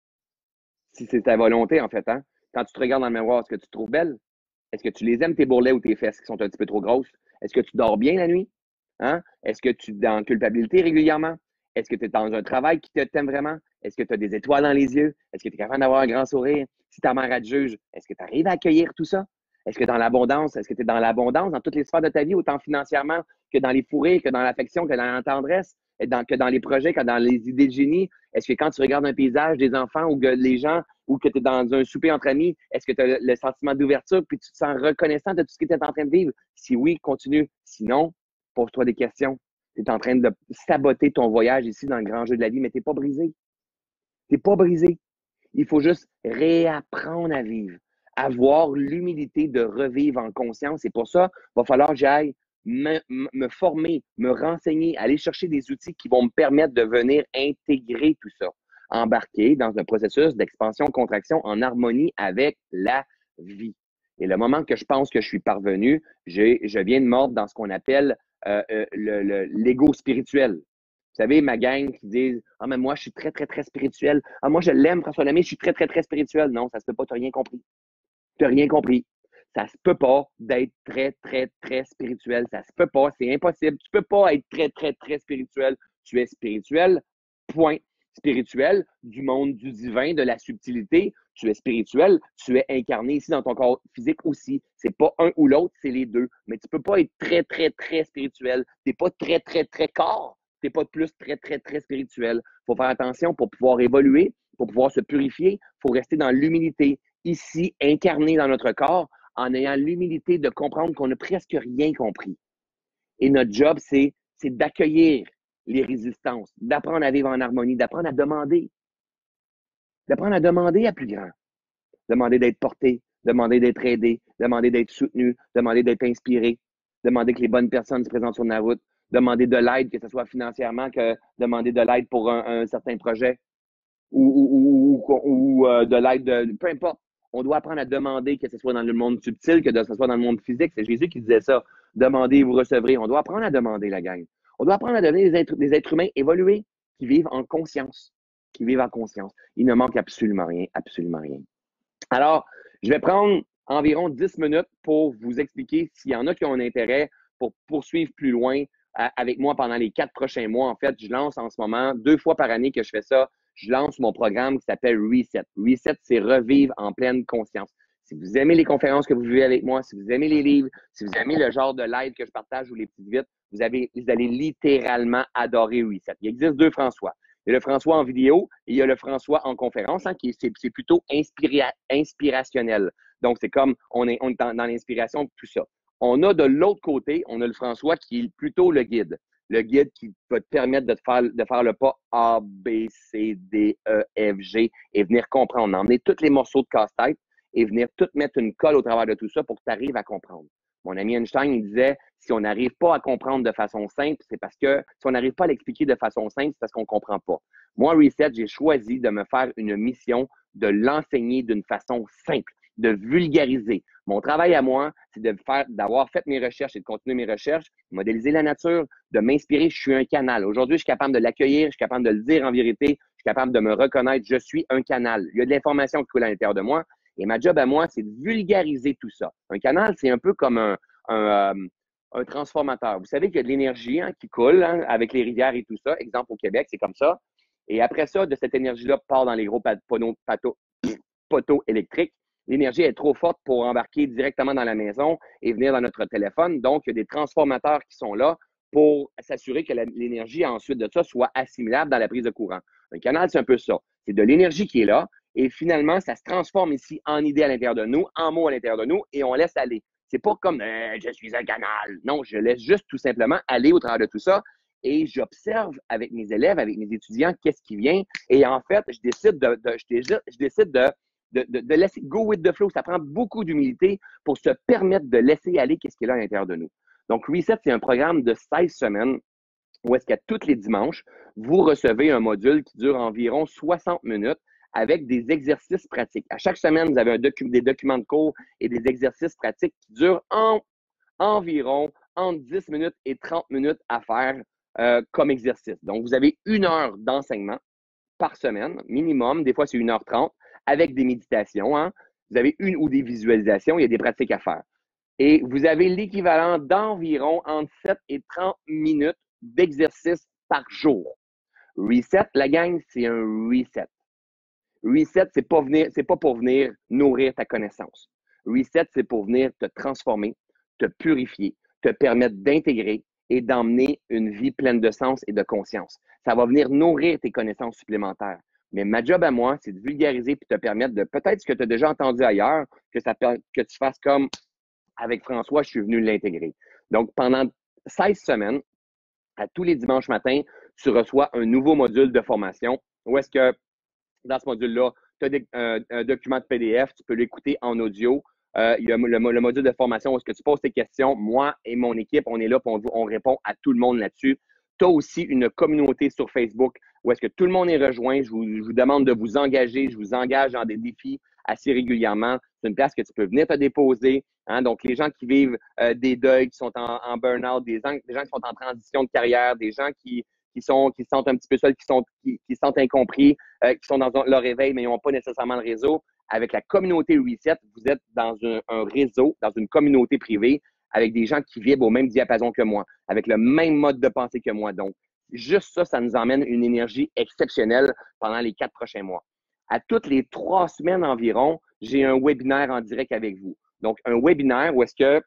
Si c'est ta volonté, en fait, hein? Quand tu te regardes dans le miroir, est-ce que tu te trouves belle? Est-ce que tu les aimes, tes bourrelets ou tes fesses qui sont un petit peu trop grosses? Est-ce que tu dors bien la nuit? Hein? Est-ce que tu es en culpabilité régulièrement? Est-ce que tu es dans un travail qui t'aime vraiment? Est-ce que tu as des étoiles dans les yeux? Est-ce que tu es capable d'avoir un grand sourire? Si ta mère te juge, est-ce que tu arrives à accueillir tout ça? Est-ce que dans l'abondance, est-ce que tu es dans l'abondance dans toutes les sphères de ta vie, autant financièrement que dans les fourrés, que dans l'affection, que dans la tendresse, que dans les projets, que dans les idées de génie? Est-ce que quand tu regardes un paysage, des enfants ou que les gens, ou que tu es dans un souper entre amis, est-ce que tu as le sentiment d'ouverture puis tu te sens reconnaissant de tout ce que tu es en train de vivre? Si oui, continue. Sinon, pose-toi des questions. Tu es en train de saboter ton voyage ici dans le grand jeu de la vie, mais tu n'es pas brisé. Tu n'es pas brisé. Il faut juste réapprendre à vivre, avoir l'humilité de revivre en conscience. Et pour ça, il va falloir que j'aille me former, me renseigner, aller chercher des outils qui vont me permettre de venir intégrer tout ça, embarquer dans un processus d'expansion-contraction en harmonie avec la vie. Et le moment que je pense que je suis parvenu, je viens de mordre dans ce qu'on appelle l'ego spirituel. Vous savez, ma gang qui disent « Ah, mais moi, je suis très, très, très spirituel. Ah, moi, je l'aime, François Lemay, je suis très, très, très spirituel. » Non, ça se peut pas, tu n'as rien compris. Tu n'as rien compris. Ça se peut pas d'être très, très, très spirituel. Ça se peut pas, c'est impossible. Tu peux pas être très, très, très spirituel. Tu es spirituel, point. Spirituel, du monde du divin, de la subtilité. Tu es spirituel, tu es incarné ici dans ton corps physique aussi. C'est pas un ou l'autre, c'est les deux. Mais tu peux pas être très, très, très spirituel. Tu n'es pas très, très, très corps. Tu n'es pas de plus très, très, très spirituel. Il faut faire attention pour pouvoir évoluer, pour pouvoir se purifier. Il faut rester dans l'humilité. Ici, incarné dans notre corps, en ayant l'humilité de comprendre qu'on n'a presque rien compris. Et notre job, c'est d'accueillir les résistances, d'apprendre à vivre en harmonie, d'apprendre à demander à plus grand, demander d'être porté, demander d'être aidé, demander d'être soutenu, demander d'être inspiré, demander que les bonnes personnes se présentent sur la route, demander de l'aide, que ce soit financièrement, que demander de l'aide pour un certain projet ou de l'aide, peu importe. On doit apprendre à demander, que ce soit dans le monde subtil, que ce soit dans le monde physique. C'est Jésus qui disait ça. Demandez et vous recevrez. On doit apprendre à demander, la gang. On doit apprendre à devenir des êtres humains évolués qui vivent en conscience. Qui vivent en conscience. Il ne manque absolument rien, absolument rien. Alors, je vais prendre environ 10 minutes pour vous expliquer s'il y en a qui ont un intérêt pour poursuivre plus loin avec moi pendant les 4 prochains mois. En fait, je lance en ce moment 2 fois par année que je fais ça. Je lance mon programme qui s'appelle Reset. Reset, c'est revivre en pleine conscience. Si vous aimez les conférences que vous vivez avec moi, si vous aimez les livres, si vous aimez le genre de live que je partage ou les petites vites, vous allez littéralement adorer Reset. Il existe 2 François. Il y a le François en vidéo et il y a le François en conférence, hein, c'est plutôt inspirationnel. Donc, c'est comme on est dans l'inspiration de tout ça. On a de l'autre côté, on a le François qui est plutôt le guide. Le guide qui va te permettre de faire le pas A, B, C, D, E, F, G et venir comprendre, emmener tous les morceaux de casse-tête et venir tout mettre une colle au travers de tout ça pour que tu arrives à comprendre. Mon ami Einstein, il disait, si on n'arrive pas à comprendre de façon simple, c'est parce que, si on n'arrive pas à l'expliquer de façon simple, c'est parce qu'on ne comprend pas. Moi, Reset, j'ai choisi de me faire une mission de l'enseigner d'une façon simple, de vulgariser. Mon travail à moi, c'est d'avoir fait mes recherches et de continuer mes recherches, modéliser la nature, de m'inspirer. Je suis un canal. Aujourd'hui, je suis capable de l'accueillir, je suis capable de le dire en vérité, je suis capable de me reconnaître. Je suis un canal. Il y a de l'information qui coule à l'intérieur de moi. Et ma job à moi, c'est de vulgariser tout ça. Un canal, c'est un peu comme un transformateur. Vous savez qu'il y a de l'énergie qui coule avec les rivières et tout ça. Exemple, au Québec, c'est comme ça. Et après ça, de cette énergie-là part dans les gros poteaux électriques. L'énergie est trop forte pour embarquer directement dans la maison et venir dans notre téléphone. Donc, il y a des transformateurs qui sont là pour s'assurer que l'énergie, ensuite de ça, soit assimilable dans la prise de courant. Un canal, c'est un peu ça. C'est de l'énergie qui est là et finalement, ça se transforme ici en idée à l'intérieur de nous, en mots à l'intérieur de nous et on laisse aller. C'est pas comme je suis un canal. Non, je laisse juste tout simplement aller au travers de tout ça et j'observe avec mes élèves, avec mes étudiants, qu'est-ce qui vient. Et en fait, je décide de laisser go with the flow. Ça prend beaucoup d'humilité pour se permettre de laisser aller qu'est-ce qui est là à l'intérieur de nous. Donc, Reset, c'est un programme de 16 semaines où est-ce qu'à tous les dimanches, vous recevez un module qui dure environ 60 minutes avec des exercices pratiques. À chaque semaine, vous avez des documents de cours et des exercices pratiques qui durent environ entre 10 minutes et 30 minutes à faire comme exercice. Donc, vous avez 1 heure d'enseignement par semaine, minimum. Des fois, c'est 1h30 avec des méditations. Hein. Vous avez une ou des visualisations. Il y a des pratiques à faire. Et vous avez l'équivalent d'environ entre 7 et 30 minutes d'exercice par jour. Reset, la gang, c'est un reset. Reset, c'est pas pour venir nourrir ta connaissance. Reset, c'est pour venir te transformer, te purifier, te permettre d'intégrer et d'emmener une vie pleine de sens et de conscience. Ça va venir nourrir tes connaissances supplémentaires. Mais ma job à moi, c'est de vulgariser et te permettre de peut-être ce que tu as déjà entendu ailleurs, que tu fasses comme avec François, je suis venu l'intégrer. Donc, pendant 16 semaines, à tous les dimanches matins, tu reçois un nouveau module de formation où est-ce que dans ce module-là, tu as un document de PDF, tu peux l'écouter en audio. Il y a le module de formation où est-ce que tu poses tes questions. Moi et mon équipe, on est là pour on répond à tout le monde là-dessus. Tu as aussi une communauté sur Facebook où est-ce que tout le monde est rejoint. Je vous demande de vous engager. Je vous engage dans des défis assez régulièrement. C'est une place que tu peux venir te déposer. Hein? Donc, les gens qui vivent des deuils, qui sont en burn-out, des gens qui sont en transition de carrière, des gens qui se sentent un petit peu seuls, qui se sentent incompris, qui sont dans leur réveil, mais ils n'ont pas nécessairement le réseau. Avec la communauté Reset, vous êtes dans un réseau, dans une communauté privée, avec des gens qui vibrent au même diapason que moi, avec le même mode de pensée que moi. Donc, juste ça, ça nous emmène une énergie exceptionnelle pendant les 4 prochains mois. À toutes les 3 semaines environ, j'ai un webinaire en direct avec vous. Donc, un webinaire où est-ce que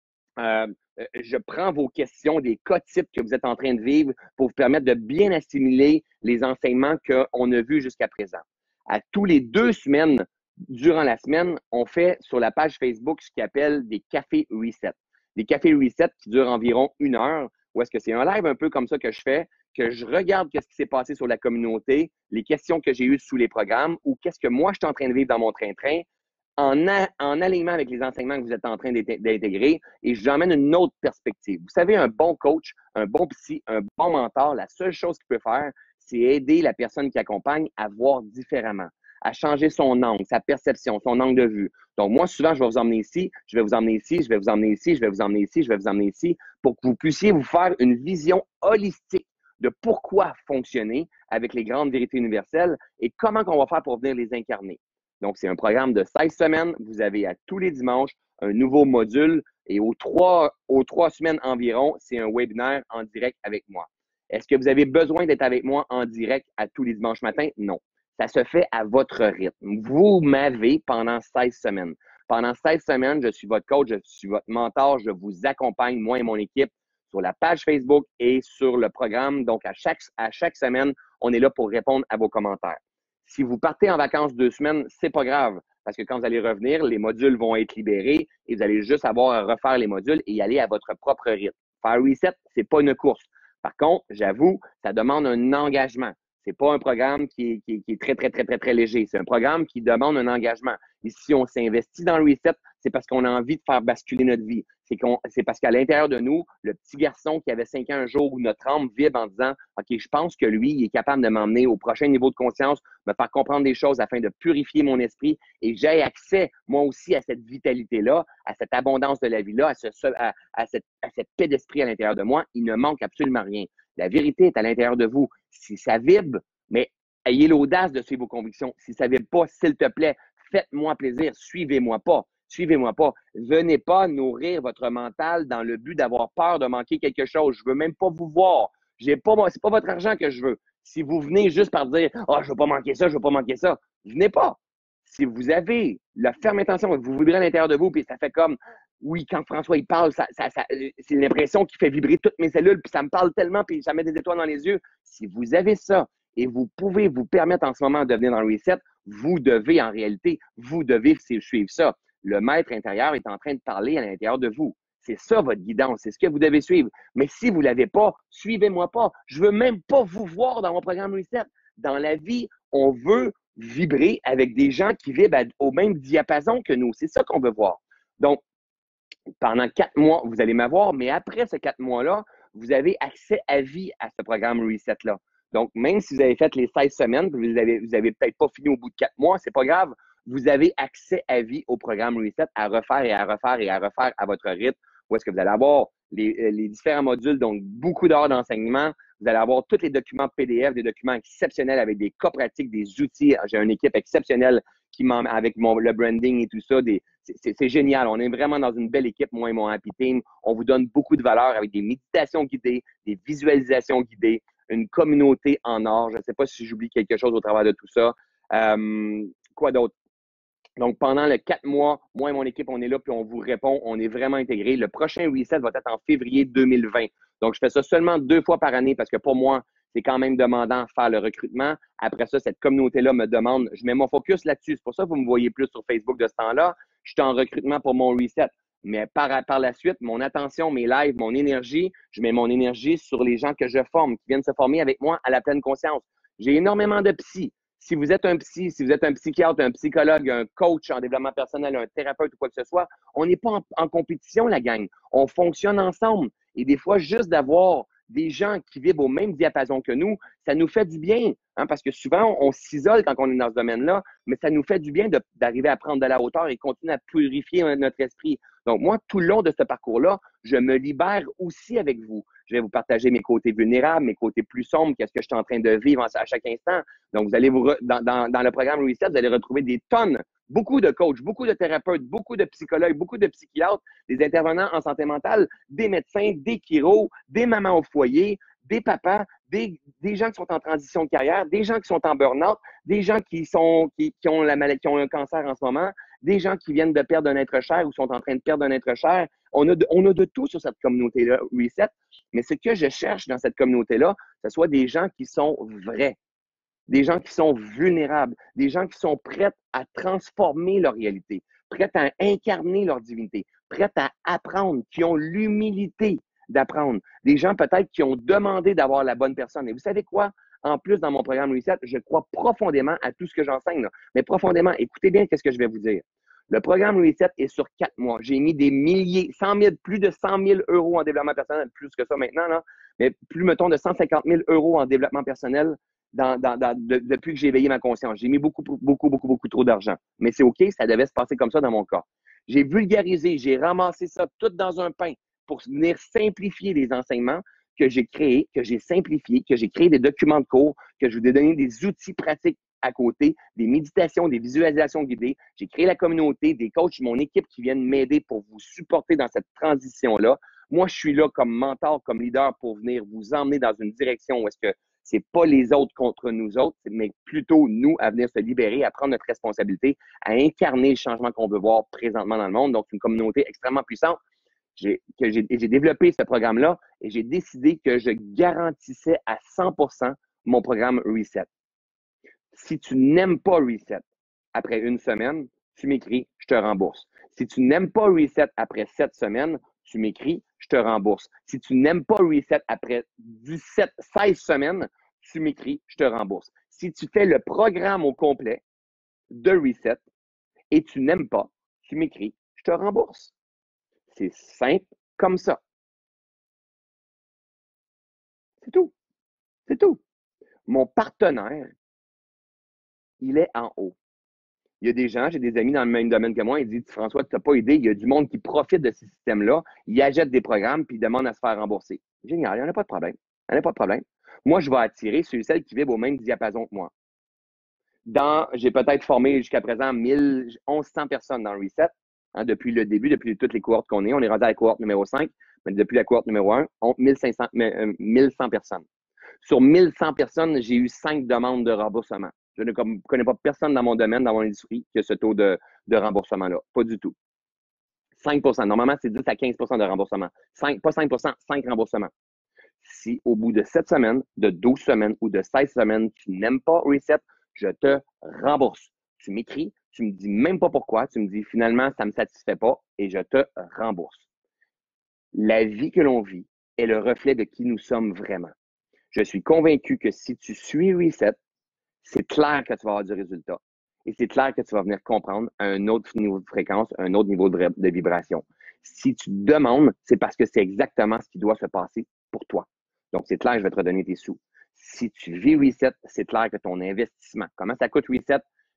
je prends vos questions, des cas types que vous êtes en train de vivre pour vous permettre de bien assimiler les enseignements qu'on a vus jusqu'à présent. À tous les 2 semaines, durant la semaine, on fait sur la page Facebook ce qu'on appelle des cafés reset. Des cafés reset qui durent environ 1 heure, où est-ce que c'est un live un peu comme ça que je fais, que je regarde qu'est-ce qui s'est passé sur la communauté, les questions que j'ai eues sous les programmes ou qu'est-ce que moi je suis en train de vivre dans mon train-train en alignement avec les enseignements que vous êtes en train d'intégrer et j'emmène une autre perspective. Vous savez, un bon coach, un bon psy, un bon mentor, la seule chose qu'il peut faire, c'est aider la personne qui accompagne à voir différemment, à changer son angle, sa perception, son angle de vue. Donc, moi, souvent, je vais vous emmener ici, je vais vous emmener ici, je vais vous emmener ici, je vais vous emmener ici, je vais vous emmener ici, pour que vous puissiez vous faire une vision holistique de pourquoi fonctionner avec les grandes vérités universelles et comment on va faire pour venir les incarner. Donc, c'est un programme de 16 semaines. Vous avez à tous les dimanches un nouveau module et aux 3 semaines environ, c'est un webinaire en direct avec moi. Est-ce que vous avez besoin d'être avec moi en direct à tous les dimanches matins? Non. Ça se fait à votre rythme. Vous m'avez pendant 16 semaines. Pendant 16 semaines, je suis votre coach, je suis votre mentor, je vous accompagne, moi et mon équipe, sur la page Facebook et sur le programme. Donc, à chaque semaine, on est là pour répondre à vos commentaires. Si vous partez en vacances 2 semaines, c'est pas grave. Parce que quand vous allez revenir, les modules vont être libérés et vous allez juste avoir à refaire les modules et y aller à votre propre rythme. Faire reset, c'est pas une course. Par contre, j'avoue, ça demande un engagement. C'est pas un programme qui est très, très, très, très, très léger. C'est un programme qui demande un engagement. Et si on s'investit dans le reset, c'est parce qu'on a envie de faire basculer notre vie. C'est parce qu'à l'intérieur de nous, le petit garçon qui avait 5 ans un jour où notre âme vibre en disant « OK, je pense que lui, il est capable de m'emmener au prochain niveau de conscience, me faire comprendre des choses afin de purifier mon esprit et j'ai accès, moi aussi, à cette vitalité-là, à cette abondance de la vie-là, à cette paix d'esprit à l'intérieur de moi. Il ne manque absolument rien. La vérité est à l'intérieur de vous. Si ça vibre, mais ayez l'audace de suivre vos convictions. Si ça ne vibre pas, s'il te plaît, faites-moi plaisir, suivez-moi pas. Suivez-moi pas. Venez pas nourrir votre mental dans le but d'avoir peur de manquer quelque chose. Je veux même pas vous voir. C'est pas votre argent que je veux. Si vous venez juste par dire « Ah, je veux pas manquer ça, je veux pas manquer ça », venez pas. Si vous avez la ferme intention, vous vibrez à l'intérieur de vous, puis ça fait comme oui, quand François il parle, c'est l'impression qui fait vibrer toutes mes cellules, puis ça me parle tellement, puis ça met des étoiles dans les yeux. Si vous avez ça et vous pouvez vous permettre en ce moment de venir dans le reset, vous devez en réalité, vous devez suivre ça. Le maître intérieur est en train de parler à l'intérieur de vous. C'est ça votre guidance, c'est ce que vous devez suivre. Mais si vous ne l'avez pas, suivez-moi pas. Je ne veux même pas vous voir dans mon programme Reset. Dans la vie, on veut vibrer avec des gens qui vibrent au même diapason que nous. C'est ça qu'on veut voir. Donc, pendant 4 mois, vous allez m'avoir, mais après ces 4 mois-là, vous avez accès à vie à ce programme Reset-là. Donc, même si vous avez fait les 16 semaines, vous avez peut-être pas fini au bout de 4 mois, c'est pas grave. Vous avez accès à vie au programme Reset à refaire et à refaire et à refaire à votre rythme. Où est-ce que vous allez avoir les différents modules, donc beaucoup d'heures d'enseignement. Vous allez avoir tous les documents PDF, des documents exceptionnels avec des cas pratiques, des outils. J'ai une équipe exceptionnelle avec le branding et tout ça. C'est génial. On est vraiment dans une belle équipe, moi et mon Happy Team. On vous donne beaucoup de valeur avec des méditations guidées, des visualisations guidées, une communauté en or. Je ne sais pas si j'oublie quelque chose au travers de tout ça. Quoi d'autre? Donc, pendant les 4 mois, moi et mon équipe, on est là, puis on vous répond. On est vraiment intégrés. Le prochain reset va être en février 2020. Donc, je fais ça seulement 2 fois par année parce que pour moi, c'est quand même demandant de faire le recrutement. Après ça, cette communauté-là me demande, je mets mon focus là-dessus. C'est pour ça que vous me voyez plus sur Facebook de ce temps-là. Je suis en recrutement pour mon reset. Mais par la suite, mon attention, mes lives, mon énergie, je mets mon énergie sur les gens que je forme, qui viennent se former avec moi à la pleine conscience. J'ai énormément de psy. Si vous êtes un psy, si vous êtes un psychiatre, un psychologue, un coach en développement personnel, un thérapeute ou quoi que ce soit, on n'est pas en compétition, la gang. On fonctionne ensemble. Et des fois, juste d'avoir des gens qui vivent au même diapason que nous, ça nous fait du bien. Hein, parce que souvent, on s'isole quand on est dans ce domaine-là, mais ça nous fait du bien d'arriver à prendre de la hauteur et continuer à purifier notre esprit. Donc, moi, tout le long de ce parcours-là, je me libère aussi avec vous. Je vais vous partager mes côtés vulnérables, mes côtés plus sombres, qu'est-ce que je suis en train de vivre à chaque instant. Donc, vous allez dans le programme Reset, vous allez retrouver des tonnes, beaucoup de coachs, beaucoup de thérapeutes, beaucoup de psychologues, beaucoup de psychiatres, des intervenants en santé mentale, des médecins, des chiros, des mamans au foyer, des papas, des gens qui sont en transition de carrière, des gens qui sont en burn-out, des gens qui ont la maladie, qui ont un cancer en ce moment, des gens qui viennent de perdre un être cher ou sont en train de perdre un être cher. On a de tout sur cette communauté-là, Reset. Mais ce que je cherche dans cette communauté-là, ce soit des gens qui sont vrais, des gens qui sont vulnérables, des gens qui sont prêts à transformer leur réalité, prêts à incarner leur divinité, prêts à apprendre, qui ont l'humilité d'apprendre. Des gens peut-être qui ont demandé d'avoir la bonne personne. Et vous savez quoi? En plus, dans mon programme Reset, je crois profondément à tout ce que j'enseigne. Mais profondément, écoutez bien ce que je vais vous dire. Le programme Reset est sur 4 mois. J'ai mis des milliers, 100 000, plus de 100 000 euros en développement personnel, plus que ça maintenant, là, mais plus, mettons, de 150 000 euros en développement personnel depuis que j'ai éveillé ma conscience. J'ai mis beaucoup trop d'argent. Mais c'est OK, ça devait se passer comme ça dans mon cas. J'ai vulgarisé, j'ai ramassé ça tout dans un pain pour venir simplifier les enseignements que j'ai créés, que j'ai simplifiés, que j'ai créé des documents de cours, que je vous ai donné des outils pratiques à côté, des méditations, des visualisations guidées. J'ai créé la communauté, des coachs, mon équipe qui viennent m'aider pour vous supporter dans cette transition-là. Moi, je suis là comme mentor, comme leader pour venir vous emmener dans une direction où est-ce que c'est pas les autres contre nous autres, mais plutôt nous à venir se libérer, à prendre notre responsabilité, à incarner le changement qu'on veut voir présentement dans le monde. Donc, une communauté extrêmement puissante. J'ai développé ce programme-là et j'ai décidé que je garantissais à 100% mon programme Reset. Si tu n'aimes pas Reset après une semaine, tu m'écris, je te rembourse. Si tu n'aimes pas Reset après 7 semaines, tu m'écris, je te rembourse. Si tu n'aimes pas Reset après 16 semaines, tu m'écris, je te rembourse. Si tu fais le programme au complet de Reset et tu n'aimes pas, tu m'écris, je te rembourse. C'est simple comme ça. C'est tout. C'est tout. Mon partenaire, il est en haut. Il y a des gens, j'ai des amis dans le même domaine que moi, ils disent, François, tu n'as pas idée, il y a du monde qui profite de ce système-là, ils achètent des programmes puis ils demandent à se faire rembourser. Génial, il n'y en a pas de problème. Il n'y en a pas de problème. Moi, je vais attirer ceux et celles qui vivent au même diapason que moi. J'ai peut-être formé jusqu'à présent 1100 personnes dans Reset, hein, depuis le début, depuis toutes les cohortes qu'on est. On est rendu à la cohorte numéro 5, mais depuis la cohorte numéro 1, 1100 personnes. Sur 1100 personnes, j'ai eu 5 demandes de remboursement. Je ne connais pas personne dans mon domaine, dans mon industrie, qui a ce taux de remboursement-là. Pas du tout. 5 Normalement, c'est 10 à 15 de remboursement. Pas 5 5 remboursements. Si au bout de 7 semaines, de 12 semaines ou de 16 semaines, tu n'aimes pas Reset, je te rembourse. Tu m'écris, tu me dis même pas pourquoi, tu me dis finalement, ça ne me satisfait pas et je te rembourse. La vie que l'on vit est le reflet de qui nous sommes vraiment. Je suis convaincu que si tu suis Reset, c'est clair que tu vas avoir du résultat. Et c'est clair que tu vas venir comprendre un autre niveau de fréquence, un autre niveau de vibration. Si tu demandes, c'est parce que c'est exactement ce qui doit se passer pour toi. Donc, c'est clair que je vais te redonner tes sous. Si tu vis Reset, c'est clair que ton investissement, comment ça coûte Reset?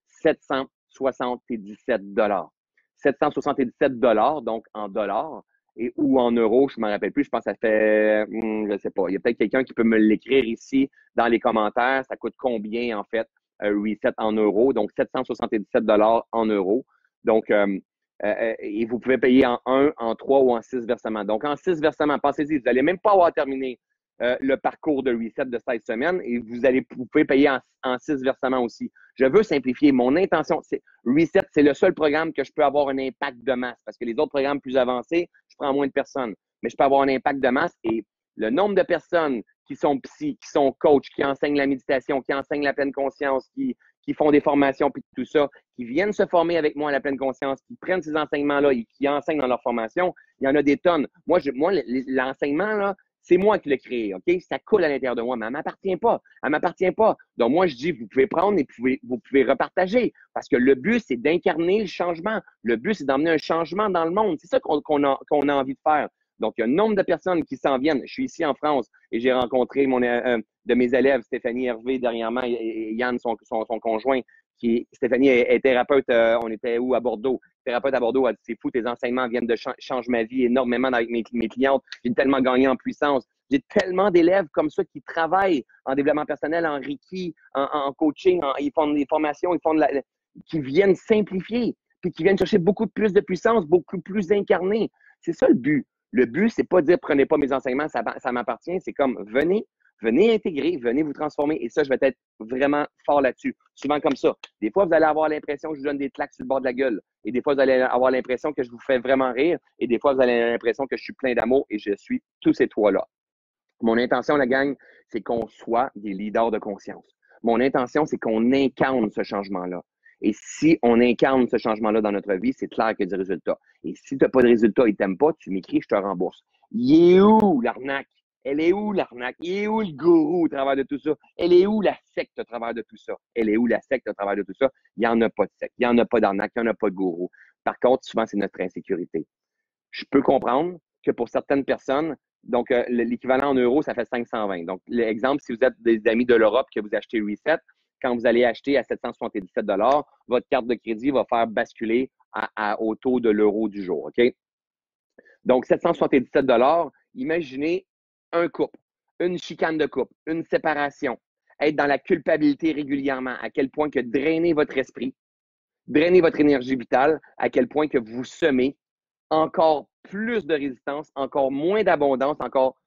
777 777 donc en dollars, ou en euros, je ne me rappelle plus, je pense que ça fait, je ne sais pas, il y a peut-être quelqu'un qui peut me l'écrire ici dans les commentaires, ça coûte combien en fait, Reset en euros, donc 777 en euros. Donc, et vous pouvez payer en 1, en 3 ou en 6 versements. Donc, en 6 versements, pensez-y, vous n'allez même pas avoir terminé le parcours de Reset de 16 semaines et vous pouvez payer en 6 versements aussi. Je veux simplifier. Mon intention, c'est Reset, c'est le seul programme que je peux avoir un impact de masse parce que les autres programmes plus avancés, je prends moins de personnes. Mais je peux avoir un impact de masse et le nombre de personnes qui sont psy, qui sont coachs, qui enseignent la méditation, qui enseignent la pleine conscience, qui font des formations puis tout ça, qui viennent se former avec moi à la pleine conscience, qui prennent ces enseignements-là et qui enseignent dans leur formation, il y en a des tonnes. Moi l'enseignement, là, C'est moi qui l'ai créé, OK? Ça coule à l'intérieur de moi, mais elle ne m'appartient pas. Elle ne m'appartient pas. Donc, moi, je dis, vous pouvez prendre et vous pouvez repartager. Parce que le but, c'est d'incarner le changement. Le but, c'est d'emmener un changement dans le monde. C'est ça qu'on a envie de faire. Donc, il y a un nombre de personnes qui s'en viennent. Je suis ici en France et j'ai rencontré de mes élèves, Stéphanie Hervé, dernièrement, et Yann, son conjoint, Stéphanie est thérapeute, on était où à Bordeaux? Thérapeute à Bordeaux, elle dit, c'est fou, tes enseignements viennent de changer ma vie énormément avec mes clientes. J'ai tellement gagné en puissance. J'ai tellement d'élèves comme ça qui travaillent en développement personnel, en Reiki, en coaching, ils font des formations, qui viennent simplifier, puis qui viennent chercher beaucoup plus de puissance, beaucoup plus incarné. C'est ça le but. Le but, c'est pas de dire prenez pas mes enseignements, ça m'appartient. C'est comme venez intégrer, venez vous transformer. Et ça, je vais être vraiment fort là-dessus. Souvent comme ça. Des fois, vous allez avoir l'impression que je vous donne des claques sur le bord de la gueule. Et des fois, vous allez avoir l'impression que je vous fais vraiment rire. Et des fois, vous allez avoir l'impression que je suis plein d'amour et je suis tous ces trois-là. Mon intention, la gang, c'est qu'on soit des leaders de conscience. Mon intention, c'est qu'on incarne ce changement-là. Et si on incarne ce changement-là dans notre vie, c'est clair qu'il y a du résultat. Et si tu n'as pas de résultat et tu n'aimes pas, tu m'écris, je te rembourse. Il est où l'arnaque? Elle est où l'arnaque? Il est où le gourou au travers de tout ça? Elle est où la secte au travers de tout ça? Elle est où la secte au travers de tout ça? Il n'y en a pas de secte, il n'y en a pas d'arnaque, il n'y en a pas de gourou. Par contre, souvent, c'est notre insécurité. Je peux comprendre que pour certaines personnes, donc l'équivalent en euros, ça fait 520. Donc, l'exemple, si vous êtes des amis de l'Europe que vous achetez Reset, quand vous allez acheter à 777 votre carte de crédit va faire basculer au taux de l'euro du jour. OK? Donc, 777 imaginez un couple, une chicane de couple, une séparation, être dans la culpabilité régulièrement, à quel point que drainer votre esprit, drainer votre énergie vitale, à quel point que vous semez encore plus de résistance, encore moins d'abondance, encore.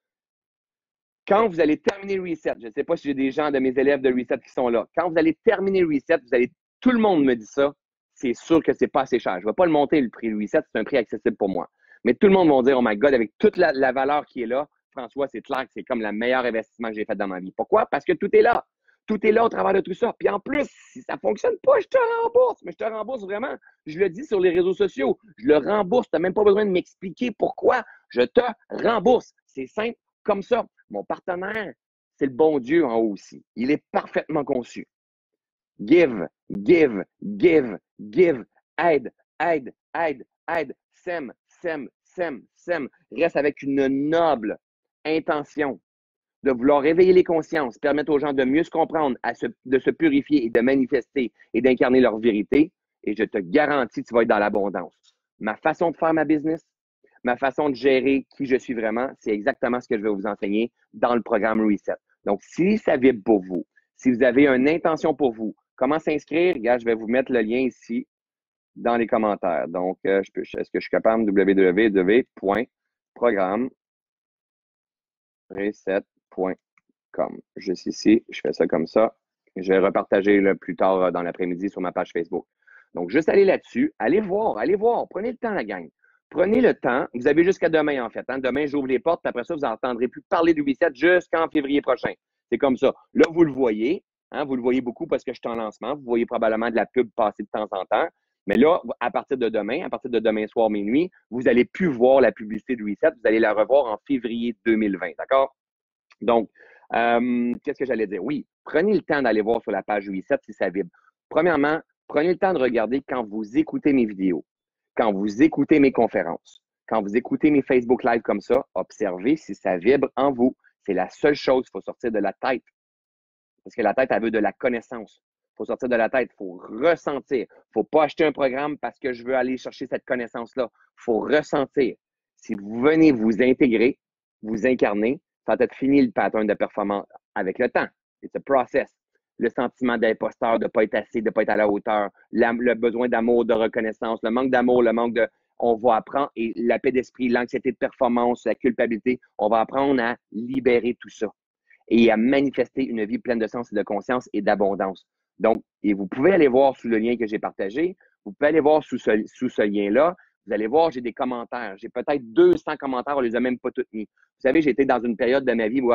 Quand vous allez terminer Reset, je ne sais pas si j'ai des gens de mes élèves de Reset qui sont là, quand vous allez terminer Reset, tout le monde me dit ça, c'est sûr que ce n'est pas assez cher. Je ne vais pas le monter le prix Reset, c'est un prix accessible pour moi. Mais tout le monde va dire, oh my God, avec toute la valeur qui est là, François, c'est clair que c'est comme le meilleur investissement que j'ai fait dans ma vie. Pourquoi? Parce que tout est là. Tout est là au travers de tout ça. Puis en plus, si ça ne fonctionne pas, je te rembourse. Mais je te rembourse vraiment. Je le dis sur les réseaux sociaux. Je le rembourse. Tu n'as même pas besoin de m'expliquer pourquoi. Je te rembourse. C'est simple comme ça. Mon partenaire, c'est le bon Dieu en haut aussi. Il est parfaitement conçu. Give, give, give, give. Aide, aide, aide, aide. Sème, sème, sème, sème. Reste avec une noble intention de vouloir réveiller les consciences, permettre aux gens de mieux se comprendre, de se purifier et de manifester et d'incarner leur vérité. Et je te garantis, tu vas être dans l'abondance. Ma façon de faire ma business, ma façon de gérer qui je suis vraiment, c'est exactement ce que je vais vous enseigner dans le programme Reset. Donc, si ça vibre pour vous, si vous avez une intention pour vous, comment s'inscrire? Regarde, je vais vous mettre le lien ici dans les commentaires. Donc, est-ce que je suis capable? www.programmereset.com. Juste ici, je fais ça comme ça. Je vais repartager plus tard dans l'après-midi sur ma page Facebook. Donc, juste aller là-dessus, allez voir. Prenez le temps, la gang. Prenez le temps. Vous avez jusqu'à demain, en fait. Hein. Demain, j'ouvre les portes. Après ça, vous n'entendrez plus parler du Reset jusqu'en février prochain. C'est comme ça. Là, vous le voyez. Hein, vous le voyez beaucoup parce que je suis en lancement. Vous voyez probablement de la pub passer de temps en temps. Mais là, à partir de demain soir, minuit, vous n'allez plus voir la publicité de Reset. Vous allez la revoir en février 2020. D'accord? Donc, qu'est-ce que j'allais dire? Oui, prenez le temps d'aller voir sur la page Reset si ça vibre. Premièrement, prenez le temps de regarder quand vous écoutez mes vidéos, quand vous écoutez mes conférences, quand vous écoutez mes Facebook Live comme ça, observez si ça vibre en vous. C'est la seule chose, il faut sortir de la tête. Parce que la tête, elle veut de la connaissance. Il faut sortir de la tête, il faut ressentir. Il ne faut pas acheter un programme parce que je veux aller chercher cette connaissance-là. Il faut ressentir. Si vous venez vous intégrer, vous incarner, ça va être fini le pattern de performance avec le temps. C'est un process. Le sentiment d'imposteur, de ne pas être assez, de ne pas être à la hauteur, le besoin d'amour, de reconnaissance, le manque d'amour, le manque de. On va apprendre, et la paix d'esprit, l'anxiété de performance, la culpabilité, on va apprendre à libérer tout ça et à manifester une vie pleine de sens et de conscience et d'abondance. Donc, et vous pouvez aller voir sous le lien que j'ai partagé, vous pouvez aller voir sous ce lien-là, vous allez voir, j'ai des commentaires. J'ai peut-être 200 commentaires, on les a même pas tous mis. Vous savez, j'étais dans une période de ma vie où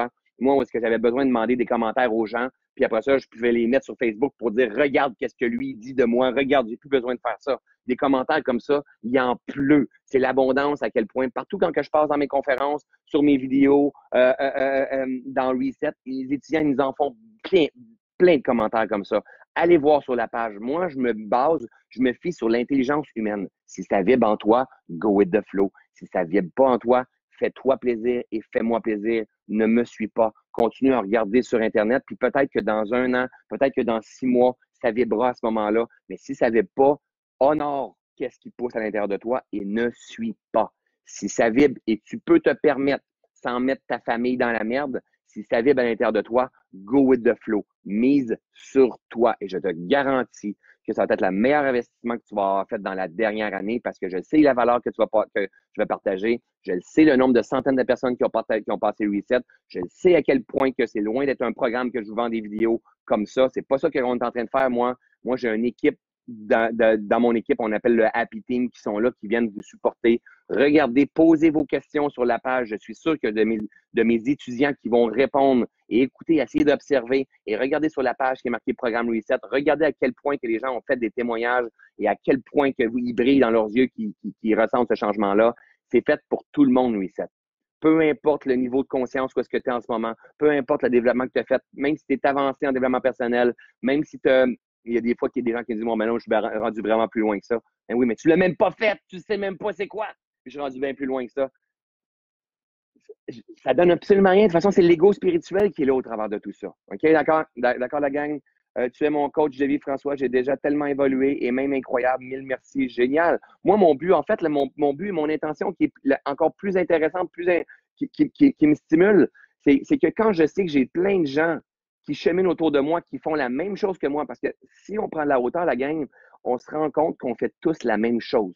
moi, où est-ce que j'avais besoin de demander des commentaires aux gens, puis après ça, je pouvais les mettre sur Facebook pour dire, regarde qu'est-ce que lui dit de moi, regarde, j'ai plus besoin de faire ça. Des commentaires comme ça, il en pleut. C'est l'abondance à quel point. Partout quand que je passe dans mes conférences, sur mes vidéos, dans Reset, les étudiants, ils nous en font plein, plein de commentaires comme ça. Allez voir sur la page. Moi, je me fie sur l'intelligence humaine. Si ça vibre en toi, go with the flow. Si ça vibre pas en toi, fais-toi plaisir et fais-moi plaisir. Ne me suis pas. Continue à regarder sur Internet, puis peut-être que dans un an, peut-être que dans 6 mois, ça vibrera à ce moment-là. Mais si ça vibre pas, honore qu'est-ce qui pousse à l'intérieur de toi et ne suis pas. Si ça vibre et tu peux te permettre, sans mettre ta famille dans la merde, si ça vibre à l'intérieur de toi, go with the flow. Mise sur toi. Et je te garantis que ça va être le meilleur investissement que tu vas avoir fait dans la dernière année parce que je sais la valeur que je vais partager. Je sais le nombre de centaines de personnes qui ont passé Reset. Je sais à quel point que c'est loin d'être un programme que je vous vends des vidéos comme ça. C'est pas ça qu'on est en train de faire, moi. Moi, j'ai une équipe dans mon équipe, on appelle le Happy Team, qui sont là, qui viennent vous supporter. Regardez, posez vos questions sur la page. Je suis sûr que de mes étudiants qui vont répondre et écouter, essayer d'observer et regarder sur la page qui est marqué Programme Reset. Regardez à quel point que les gens ont fait des témoignages et à quel point que ils brillent dans leurs yeux qui ressentent ce changement-là. C'est fait pour tout le monde, Reset. Peu importe le niveau de conscience où est-ce que tu es en ce moment, peu importe le développement que tu as fait, même si tu es avancé en développement personnel, même si il y a des fois qu'il y a des gens qui disent, bon, mais non, je suis rendu vraiment plus loin que ça. Ben oui, mais tu l'as même pas fait, tu sais même pas c'est quoi. Je suis rendu bien plus loin que ça. Ça donne absolument rien. De toute façon, c'est l'ego spirituel qui est là au travers de tout ça. OK, d'accord? D'accord, la gang? Tu es mon coach de vie, François. J'ai déjà tellement évolué et même incroyable. Mille merci. Génial. Moi, mon but, en fait, mon but, mon intention qui est encore plus intéressante, qui me stimule, c'est que quand je sais que j'ai plein de gens qui cheminent autour de moi, qui font la même chose que moi, parce que si on prend de la hauteur, la gang, on se rend compte qu'on fait tous la même chose.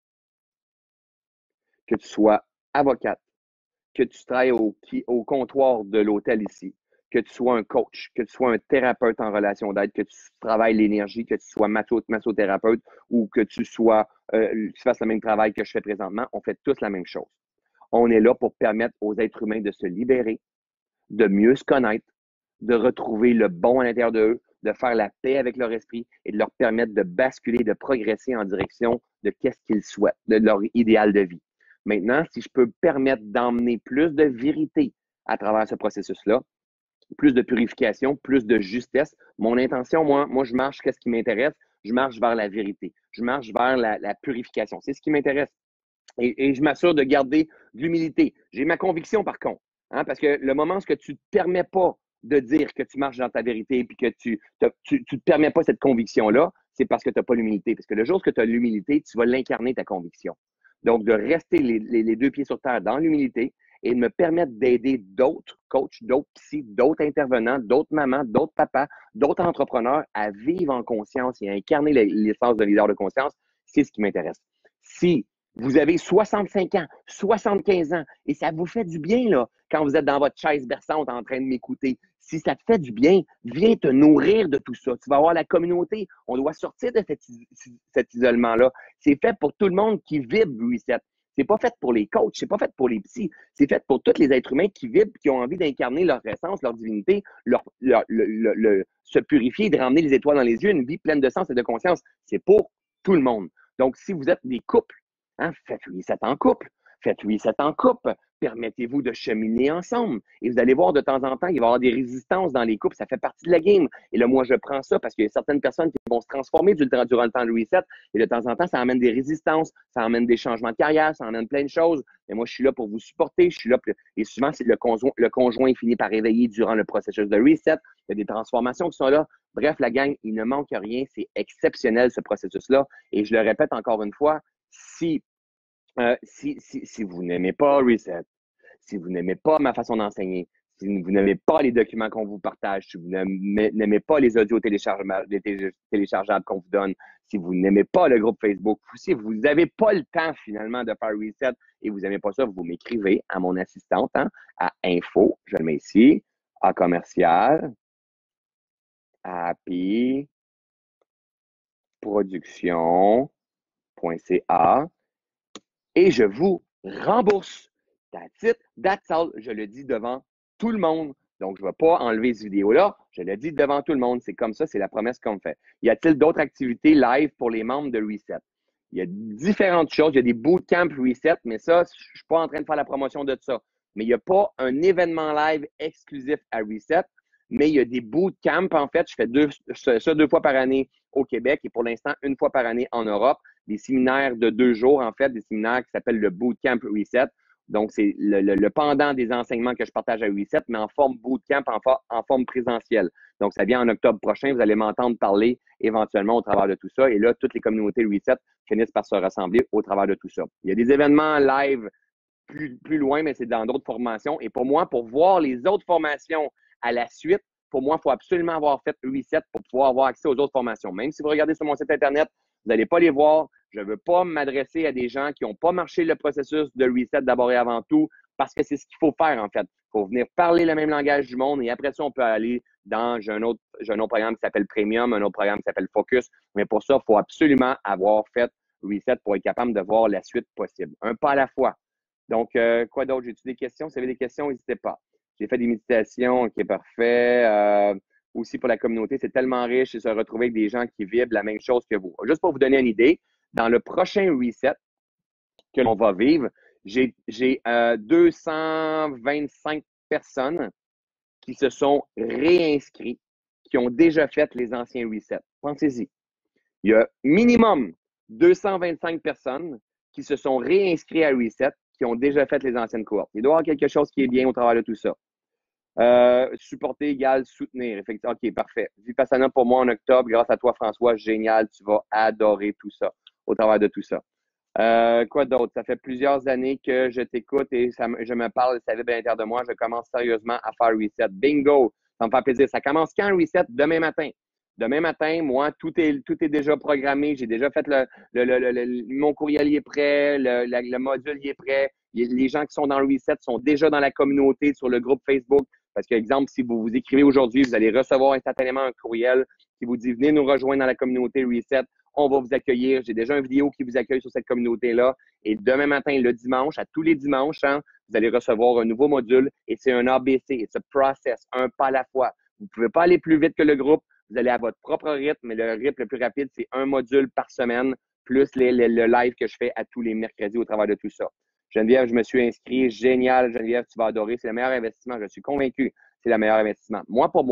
Que tu sois avocate, que tu travailles au comptoir de l'hôtel ici, que tu sois un coach, que tu sois un thérapeute en relation d'aide, que tu travailles l'énergie, que tu sois massothérapeute ou que tu fasses le même travail que je fais présentement, on fait tous la même chose. On est là pour permettre aux êtres humains de se libérer, de mieux se connaître, de retrouver le bon à l'intérieur d'eux, de faire la paix avec leur esprit et de leur permettre de basculer, de progresser en direction de qu'est-ce qu'ils souhaitent, de leur idéal de vie. Maintenant, si je peux me permettre d'emmener plus de vérité à travers ce processus-là, plus de purification, plus de justesse, mon intention, moi je marche, qu'est-ce qui m'intéresse? Je marche vers la vérité. Je marche vers la purification. C'est ce qui m'intéresse. Et je m'assure de garder de l'humilité. J'ai ma conviction, par contre. Hein, parce que le moment où tu ne te permets pas de dire que tu marches dans ta vérité et que tu te permets pas cette conviction-là, c'est parce que tu n'as pas l'humilité. Parce que le jour où tu as l'humilité, tu vas l'incarner, ta conviction. Donc, de rester les deux pieds sur terre dans l'humilité et de me permettre d'aider d'autres coachs, d'autres psys, d'autres intervenants, d'autres mamans, d'autres papas, d'autres entrepreneurs à vivre en conscience et à incarner l'essence de leader de conscience, c'est ce qui m'intéresse. Si vous avez 65 ans, 75 ans, et ça vous fait du bien là, quand vous êtes dans votre chaise berçante en train de m'écouter. Si ça te fait du bien, viens te nourrir de tout ça. Tu vas avoir la communauté. On doit sortir de cet isolement-là. C'est fait pour tout le monde qui vibre Reset. C'est pas fait pour les coachs, c'est pas fait pour les psys, c'est fait pour tous les êtres humains qui vibrent, qui ont envie d'incarner leur essence, leur divinité, se purifier, de ramener les étoiles dans les yeux, une vie pleine de sens et de conscience. C'est pour tout le monde. Donc, si vous êtes des couples, hein, faites Reset en couple. Faites Reset en couple. Permettez-vous de cheminer ensemble. Et vous allez voir de temps en temps, il va y avoir des résistances dans les couples. Ça fait partie de la game. Et là, moi, je prends ça parce qu'il y a certaines personnes qui vont se transformer durant le temps de Reset. Et de temps en temps, ça amène des résistances, ça amène des changements de carrière, ça amène plein de choses. Et moi, je suis là pour vous supporter. Je suis là et souvent, c'est le conjoint finit par réveiller durant le processus de Reset. Il y a des transformations qui sont là. Bref, la gang, il ne manque rien. C'est exceptionnel, ce processus-là. Et je le répète encore une fois, si vous n'aimez pas Reset, si vous n'aimez pas ma façon d'enseigner, si vous n'aimez pas les documents qu'on vous partage, si vous n'aimez pas les audios téléchargeables qu'on vous donne, si vous n'aimez pas le groupe Facebook, si vous n'avez pas le temps finalement de faire Reset et vous n'aimez pas ça, vous m'écrivez à mon assistante, hein, à info, je le mets ici, à commercial, happy production.ca et je vous rembourse. That's it, that's all. Je le dis devant tout le monde, Donc, je ne vais pas enlever cette vidéo-là. Je l'ai dit devant tout le monde. C'est comme ça, c'est la promesse qu'on me fait. Y a-t-il d'autres activités live pour les membres de Reset? Il y a différentes choses. Il y a des bootcamps Reset, mais ça, je ne suis pas en train de faire la promotion de ça. Mais il n'y a pas un événement live exclusif à Reset, mais il y a des bootcamps. En fait, je fais ça 2 fois par année au Québec et pour l'instant, 1 fois par année en Europe. Des séminaires de 2 jours, en fait, des séminaires qui s'appellent le Bootcamp Reset. Donc, c'est le pendant des enseignements que je partage à Reset, mais en forme bootcamp, en forme présentielle. Donc, ça vient en octobre prochain. Vous allez m'entendre parler éventuellement au travers de tout ça. Et là, toutes les communautés Reset finissent par se rassembler au travers de tout ça. Il y a des événements live plus loin, mais c'est dans d'autres formations. Et pour moi, pour voir les autres formations à la suite, pour moi, il faut absolument avoir fait Reset pour pouvoir avoir accès aux autres formations. Même si vous regardez sur mon site Internet, vous n'allez pas les voir. Je ne veux pas m'adresser à des gens qui n'ont pas marché le processus de Reset d'abord et avant tout, parce que c'est ce qu'il faut faire, en fait. Il faut venir parler le même langage du monde et après ça, on peut aller dans j'ai un autre programme qui s'appelle Premium, un autre programme qui s'appelle Focus. Mais pour ça, il faut absolument avoir fait Reset pour être capable de voir la suite possible. Un pas à la fois. Donc, quoi d'autre? J'ai-tu des questions? Si vous avez des questions, n'hésitez pas. J'ai fait des méditations, OK, parfait. Aussi pour la communauté, c'est tellement riche de se retrouver avec des gens qui vivent la même chose que vous. Juste pour vous donner une idée, dans le prochain reset que l'on va vivre, j'ai 225 personnes qui se sont réinscrits, qui ont déjà fait les anciens resets. Pensez-y. Il y a minimum 225 personnes qui se sont réinscrits à Reset, qui ont déjà fait les anciennes cohortes. Il doit y avoir quelque chose qui est bien au travers de tout ça. Supporter égale soutenir. Effectivement, OK, parfait. Vipassana pour moi en octobre, grâce à toi, François, génial. Tu vas adorer tout ça au travers de tout ça. Quoi d'autre? Ça fait plusieurs années que je t'écoute et je me parle, ça vibre à l'intérieur de moi. Je commence sérieusement à faire Reset. Bingo! Ça me fait plaisir. Ça commence quand Reset? Demain matin. Demain matin, moi, tout est déjà programmé. J'ai déjà fait mon courriel est prêt, le module est prêt. Les gens qui sont dans le Reset sont déjà dans la communauté sur le groupe Facebook. Parce que, exemple, si vous vous écrivez aujourd'hui, vous allez recevoir instantanément un courriel qui vous dit venez nous rejoindre dans la communauté Reset. On va vous accueillir. J'ai déjà une vidéo qui vous accueille sur cette communauté-là. Et demain matin, le dimanche, à tous les dimanches, vous allez recevoir un nouveau module et c'est un ABC. It's a process, un pas à la fois. Vous ne pouvez pas aller plus vite que le groupe. Vous allez à votre propre rythme, mais le rythme le plus rapide, c'est un module par semaine, plus le live que je fais à tous les mercredis au travers de tout ça. Geneviève, je me suis inscrit. Génial, Geneviève, tu vas adorer. C'est le meilleur investissement. Je suis convaincu. C'est le meilleur investissement. Pour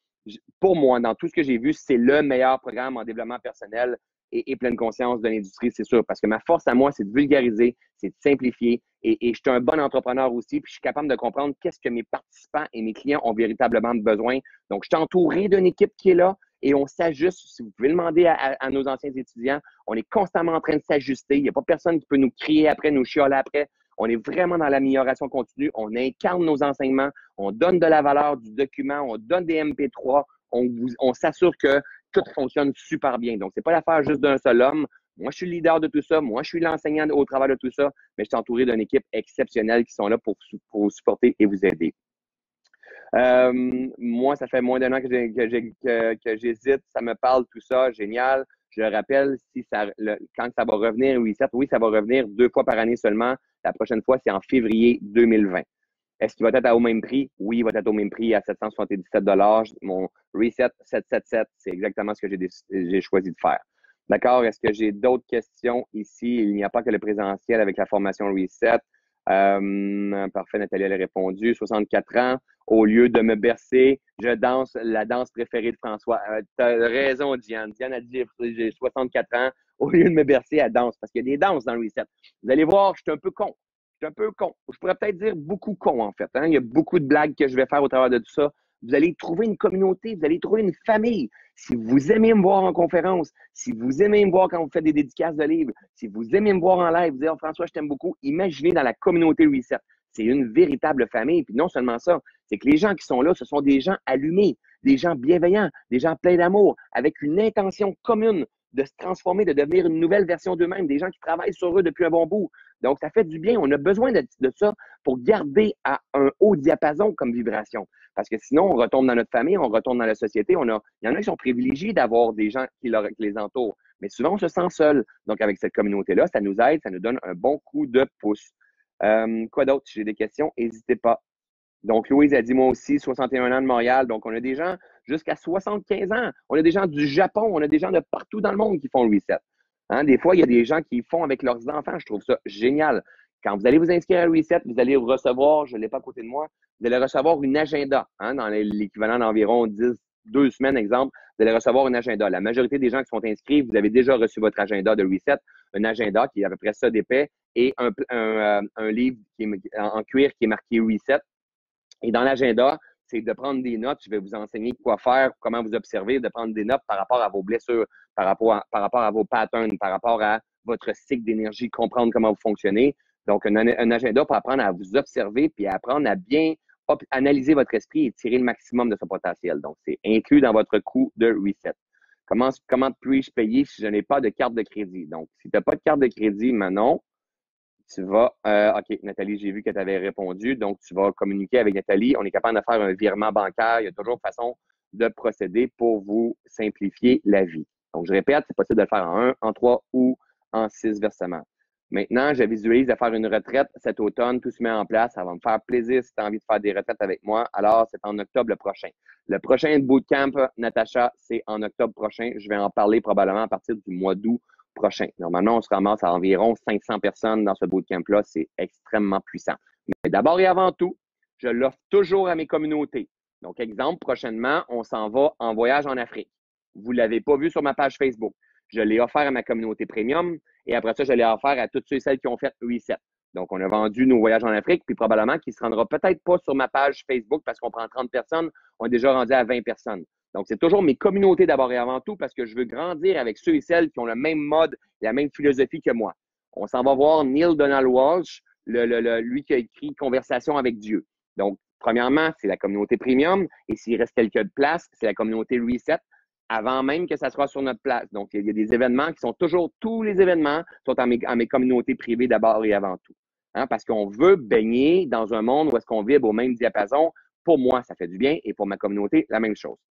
moi, dans tout ce que j'ai vu, c'est le meilleur programme en développement personnel et pleine conscience de l'industrie, c'est sûr. Parce que ma force à moi, c'est de vulgariser, c'est de simplifier. Et je suis un bon entrepreneur aussi, puis je suis capable de comprendre qu'est-ce que mes participants et mes clients ont véritablement besoin. Donc, je suis entouré d'une équipe qui est là et on s'ajuste. Si vous pouvez demander à nos anciens étudiants, on est constamment en train de s'ajuster. Il n'y a pas personne qui peut nous crier après, nous chioler après. On est vraiment dans l'amélioration continue. On incarne nos enseignements. On donne de la valeur du document. On donne des MP3. On s'assure que tout fonctionne super bien. Donc, c'est pas l'affaire juste d'un seul homme. Moi, je suis le leader de tout ça. Moi, je suis l'enseignant au travers de tout ça. Mais je suis entouré d'une équipe exceptionnelle qui sont là pour vous supporter et vous aider. Moi, ça fait moins d'un an que j'hésite. Ça me parle, tout ça. Génial. Je le rappelle, quand ça va revenir, oui, ça va revenir 2 fois par année seulement. La prochaine fois, c'est en février 2020. Est-ce qu'il va être au même prix? Oui, il va être au même prix à 777 $. Mon Reset 777, c'est exactement ce que j'ai choisi de faire. D'accord? Est-ce que j'ai d'autres questions ici? Il n'y a pas que le présentiel avec la formation Reset. Parfait, Nathalie, elle a répondu. 64 ans. Au lieu de me bercer, je danse la danse préférée de François. Tu as raison, Diane. Diane a dit j'ai 64 ans. Au lieu de me bercer, elle danse. Parce qu'il y a des danses dans le Reset. Vous allez voir, je suis un peu con. Je suis un peu con. Je pourrais peut-être dire beaucoup con, en fait. Il y a beaucoup de blagues que je vais faire au travers de tout ça. Vous allez trouver une communauté, vous allez trouver une famille. Si vous aimez me voir en conférence, si vous aimez me voir quand vous faites des dédicaces de livres, si vous aimez me voir en live, vous dites oh, François, je t'aime beaucoup, imaginez dans la communauté Reset. C'est une véritable famille. Puis non seulement ça, c'est que les gens qui sont là, ce sont des gens allumés, des gens bienveillants, des gens pleins d'amour, avec une intention commune de se transformer, de devenir une nouvelle version d'eux-mêmes, des gens qui travaillent sur eux depuis un bon bout. Donc, ça fait du bien. On a besoin de ça pour garder à un haut diapason comme vibration. Parce que sinon, on retombe dans notre famille, on retombe dans la société. Il y en a qui sont privilégiés d'avoir des gens qui les entourent. Mais souvent, on se sent seul. Donc, avec cette communauté-là, ça nous aide, ça nous donne un bon coup de pouce. Quoi d'autre? Si j'ai des questions, n'hésitez pas. Donc, Louise a dit, moi aussi, 61 ans de Montréal. Donc, on a des gens jusqu'à 75 ans. On a des gens du Japon. On a des gens de partout dans le monde qui font le reset. Hein? Des fois, il y a des gens qui font avec leurs enfants. Je trouve ça génial. Quand vous allez vous inscrire à Reset, vous allez recevoir, je ne l'ai pas à côté de moi, vous allez recevoir une agenda, hein, dans l'équivalent d'environ 2 semaines, exemple, vous allez recevoir un agenda. La majorité des gens qui sont inscrits, vous avez déjà reçu votre agenda de Reset, un agenda qui est à peu près ça d'épais et un livre qui est en cuir qui est marqué Reset. Et dans l'agenda, c'est de prendre des notes. Je vais vous enseigner quoi faire, comment vous observer, de prendre des notes par rapport à vos blessures, par rapport à vos patterns, par rapport à votre cycle d'énergie, comprendre comment vous fonctionnez. Donc, un agenda pour apprendre à vous observer puis apprendre à bien analyser votre esprit et tirer le maximum de son potentiel. Donc, c'est inclus dans votre coût de reset. Comment puis-je payer si je n'ai pas de carte de crédit? Donc, si tu n'as pas de carte de crédit, Manon, tu vas, OK, Nathalie, j'ai vu que tu avais répondu. Donc, tu vas communiquer avec Nathalie. On est capable de faire un virement bancaire. Il y a toujours une façon de procéder pour vous simplifier la vie. Donc, je répète, c'est possible de le faire en 1, en 3 ou en 6 versements. Maintenant, je visualise de faire une retraite cet automne. Tout se met en place. Ça va me faire plaisir si tu as envie de faire des retraites avec moi. Alors, c'est en octobre le prochain. Le prochain bootcamp, Natacha, c'est en octobre prochain. Je vais en parler probablement à partir du mois d'août prochain. Normalement, on se ramasse à environ 500 personnes dans ce bootcamp-là. C'est extrêmement puissant. Mais d'abord et avant tout, je l'offre toujours à mes communautés. Donc, exemple, prochainement, on s'en va en voyage en Afrique. Vous ne l'avez pas vu sur ma page Facebook. Je l'ai offert à ma communauté premium et après ça, je l'ai offert à toutes ceux et celles qui ont fait Reset. Donc, on a vendu nos voyages en Afrique, puis probablement qu'il ne se rendra peut-être pas sur ma page Facebook parce qu'on prend 30 personnes. On est déjà rendu à 20 personnes. Donc, c'est toujours mes communautés d'abord et avant tout parce que je veux grandir avec ceux et celles qui ont le même mode et la même philosophie que moi. On s'en va voir Neil Donald Walsh, lui qui a écrit Conversation avec Dieu. Donc, premièrement, c'est la communauté premium et s'il reste quelques places, c'est la communauté Reset avant même que ça soit sur notre place. Donc, il y a des événements qui sont toujours, tous les événements sont à mes communautés privées d'abord et avant tout. Hein, parce qu'on veut baigner dans un monde où est-ce qu'on vibre au même diapason. Pour moi, ça fait du bien et pour ma communauté, la même chose.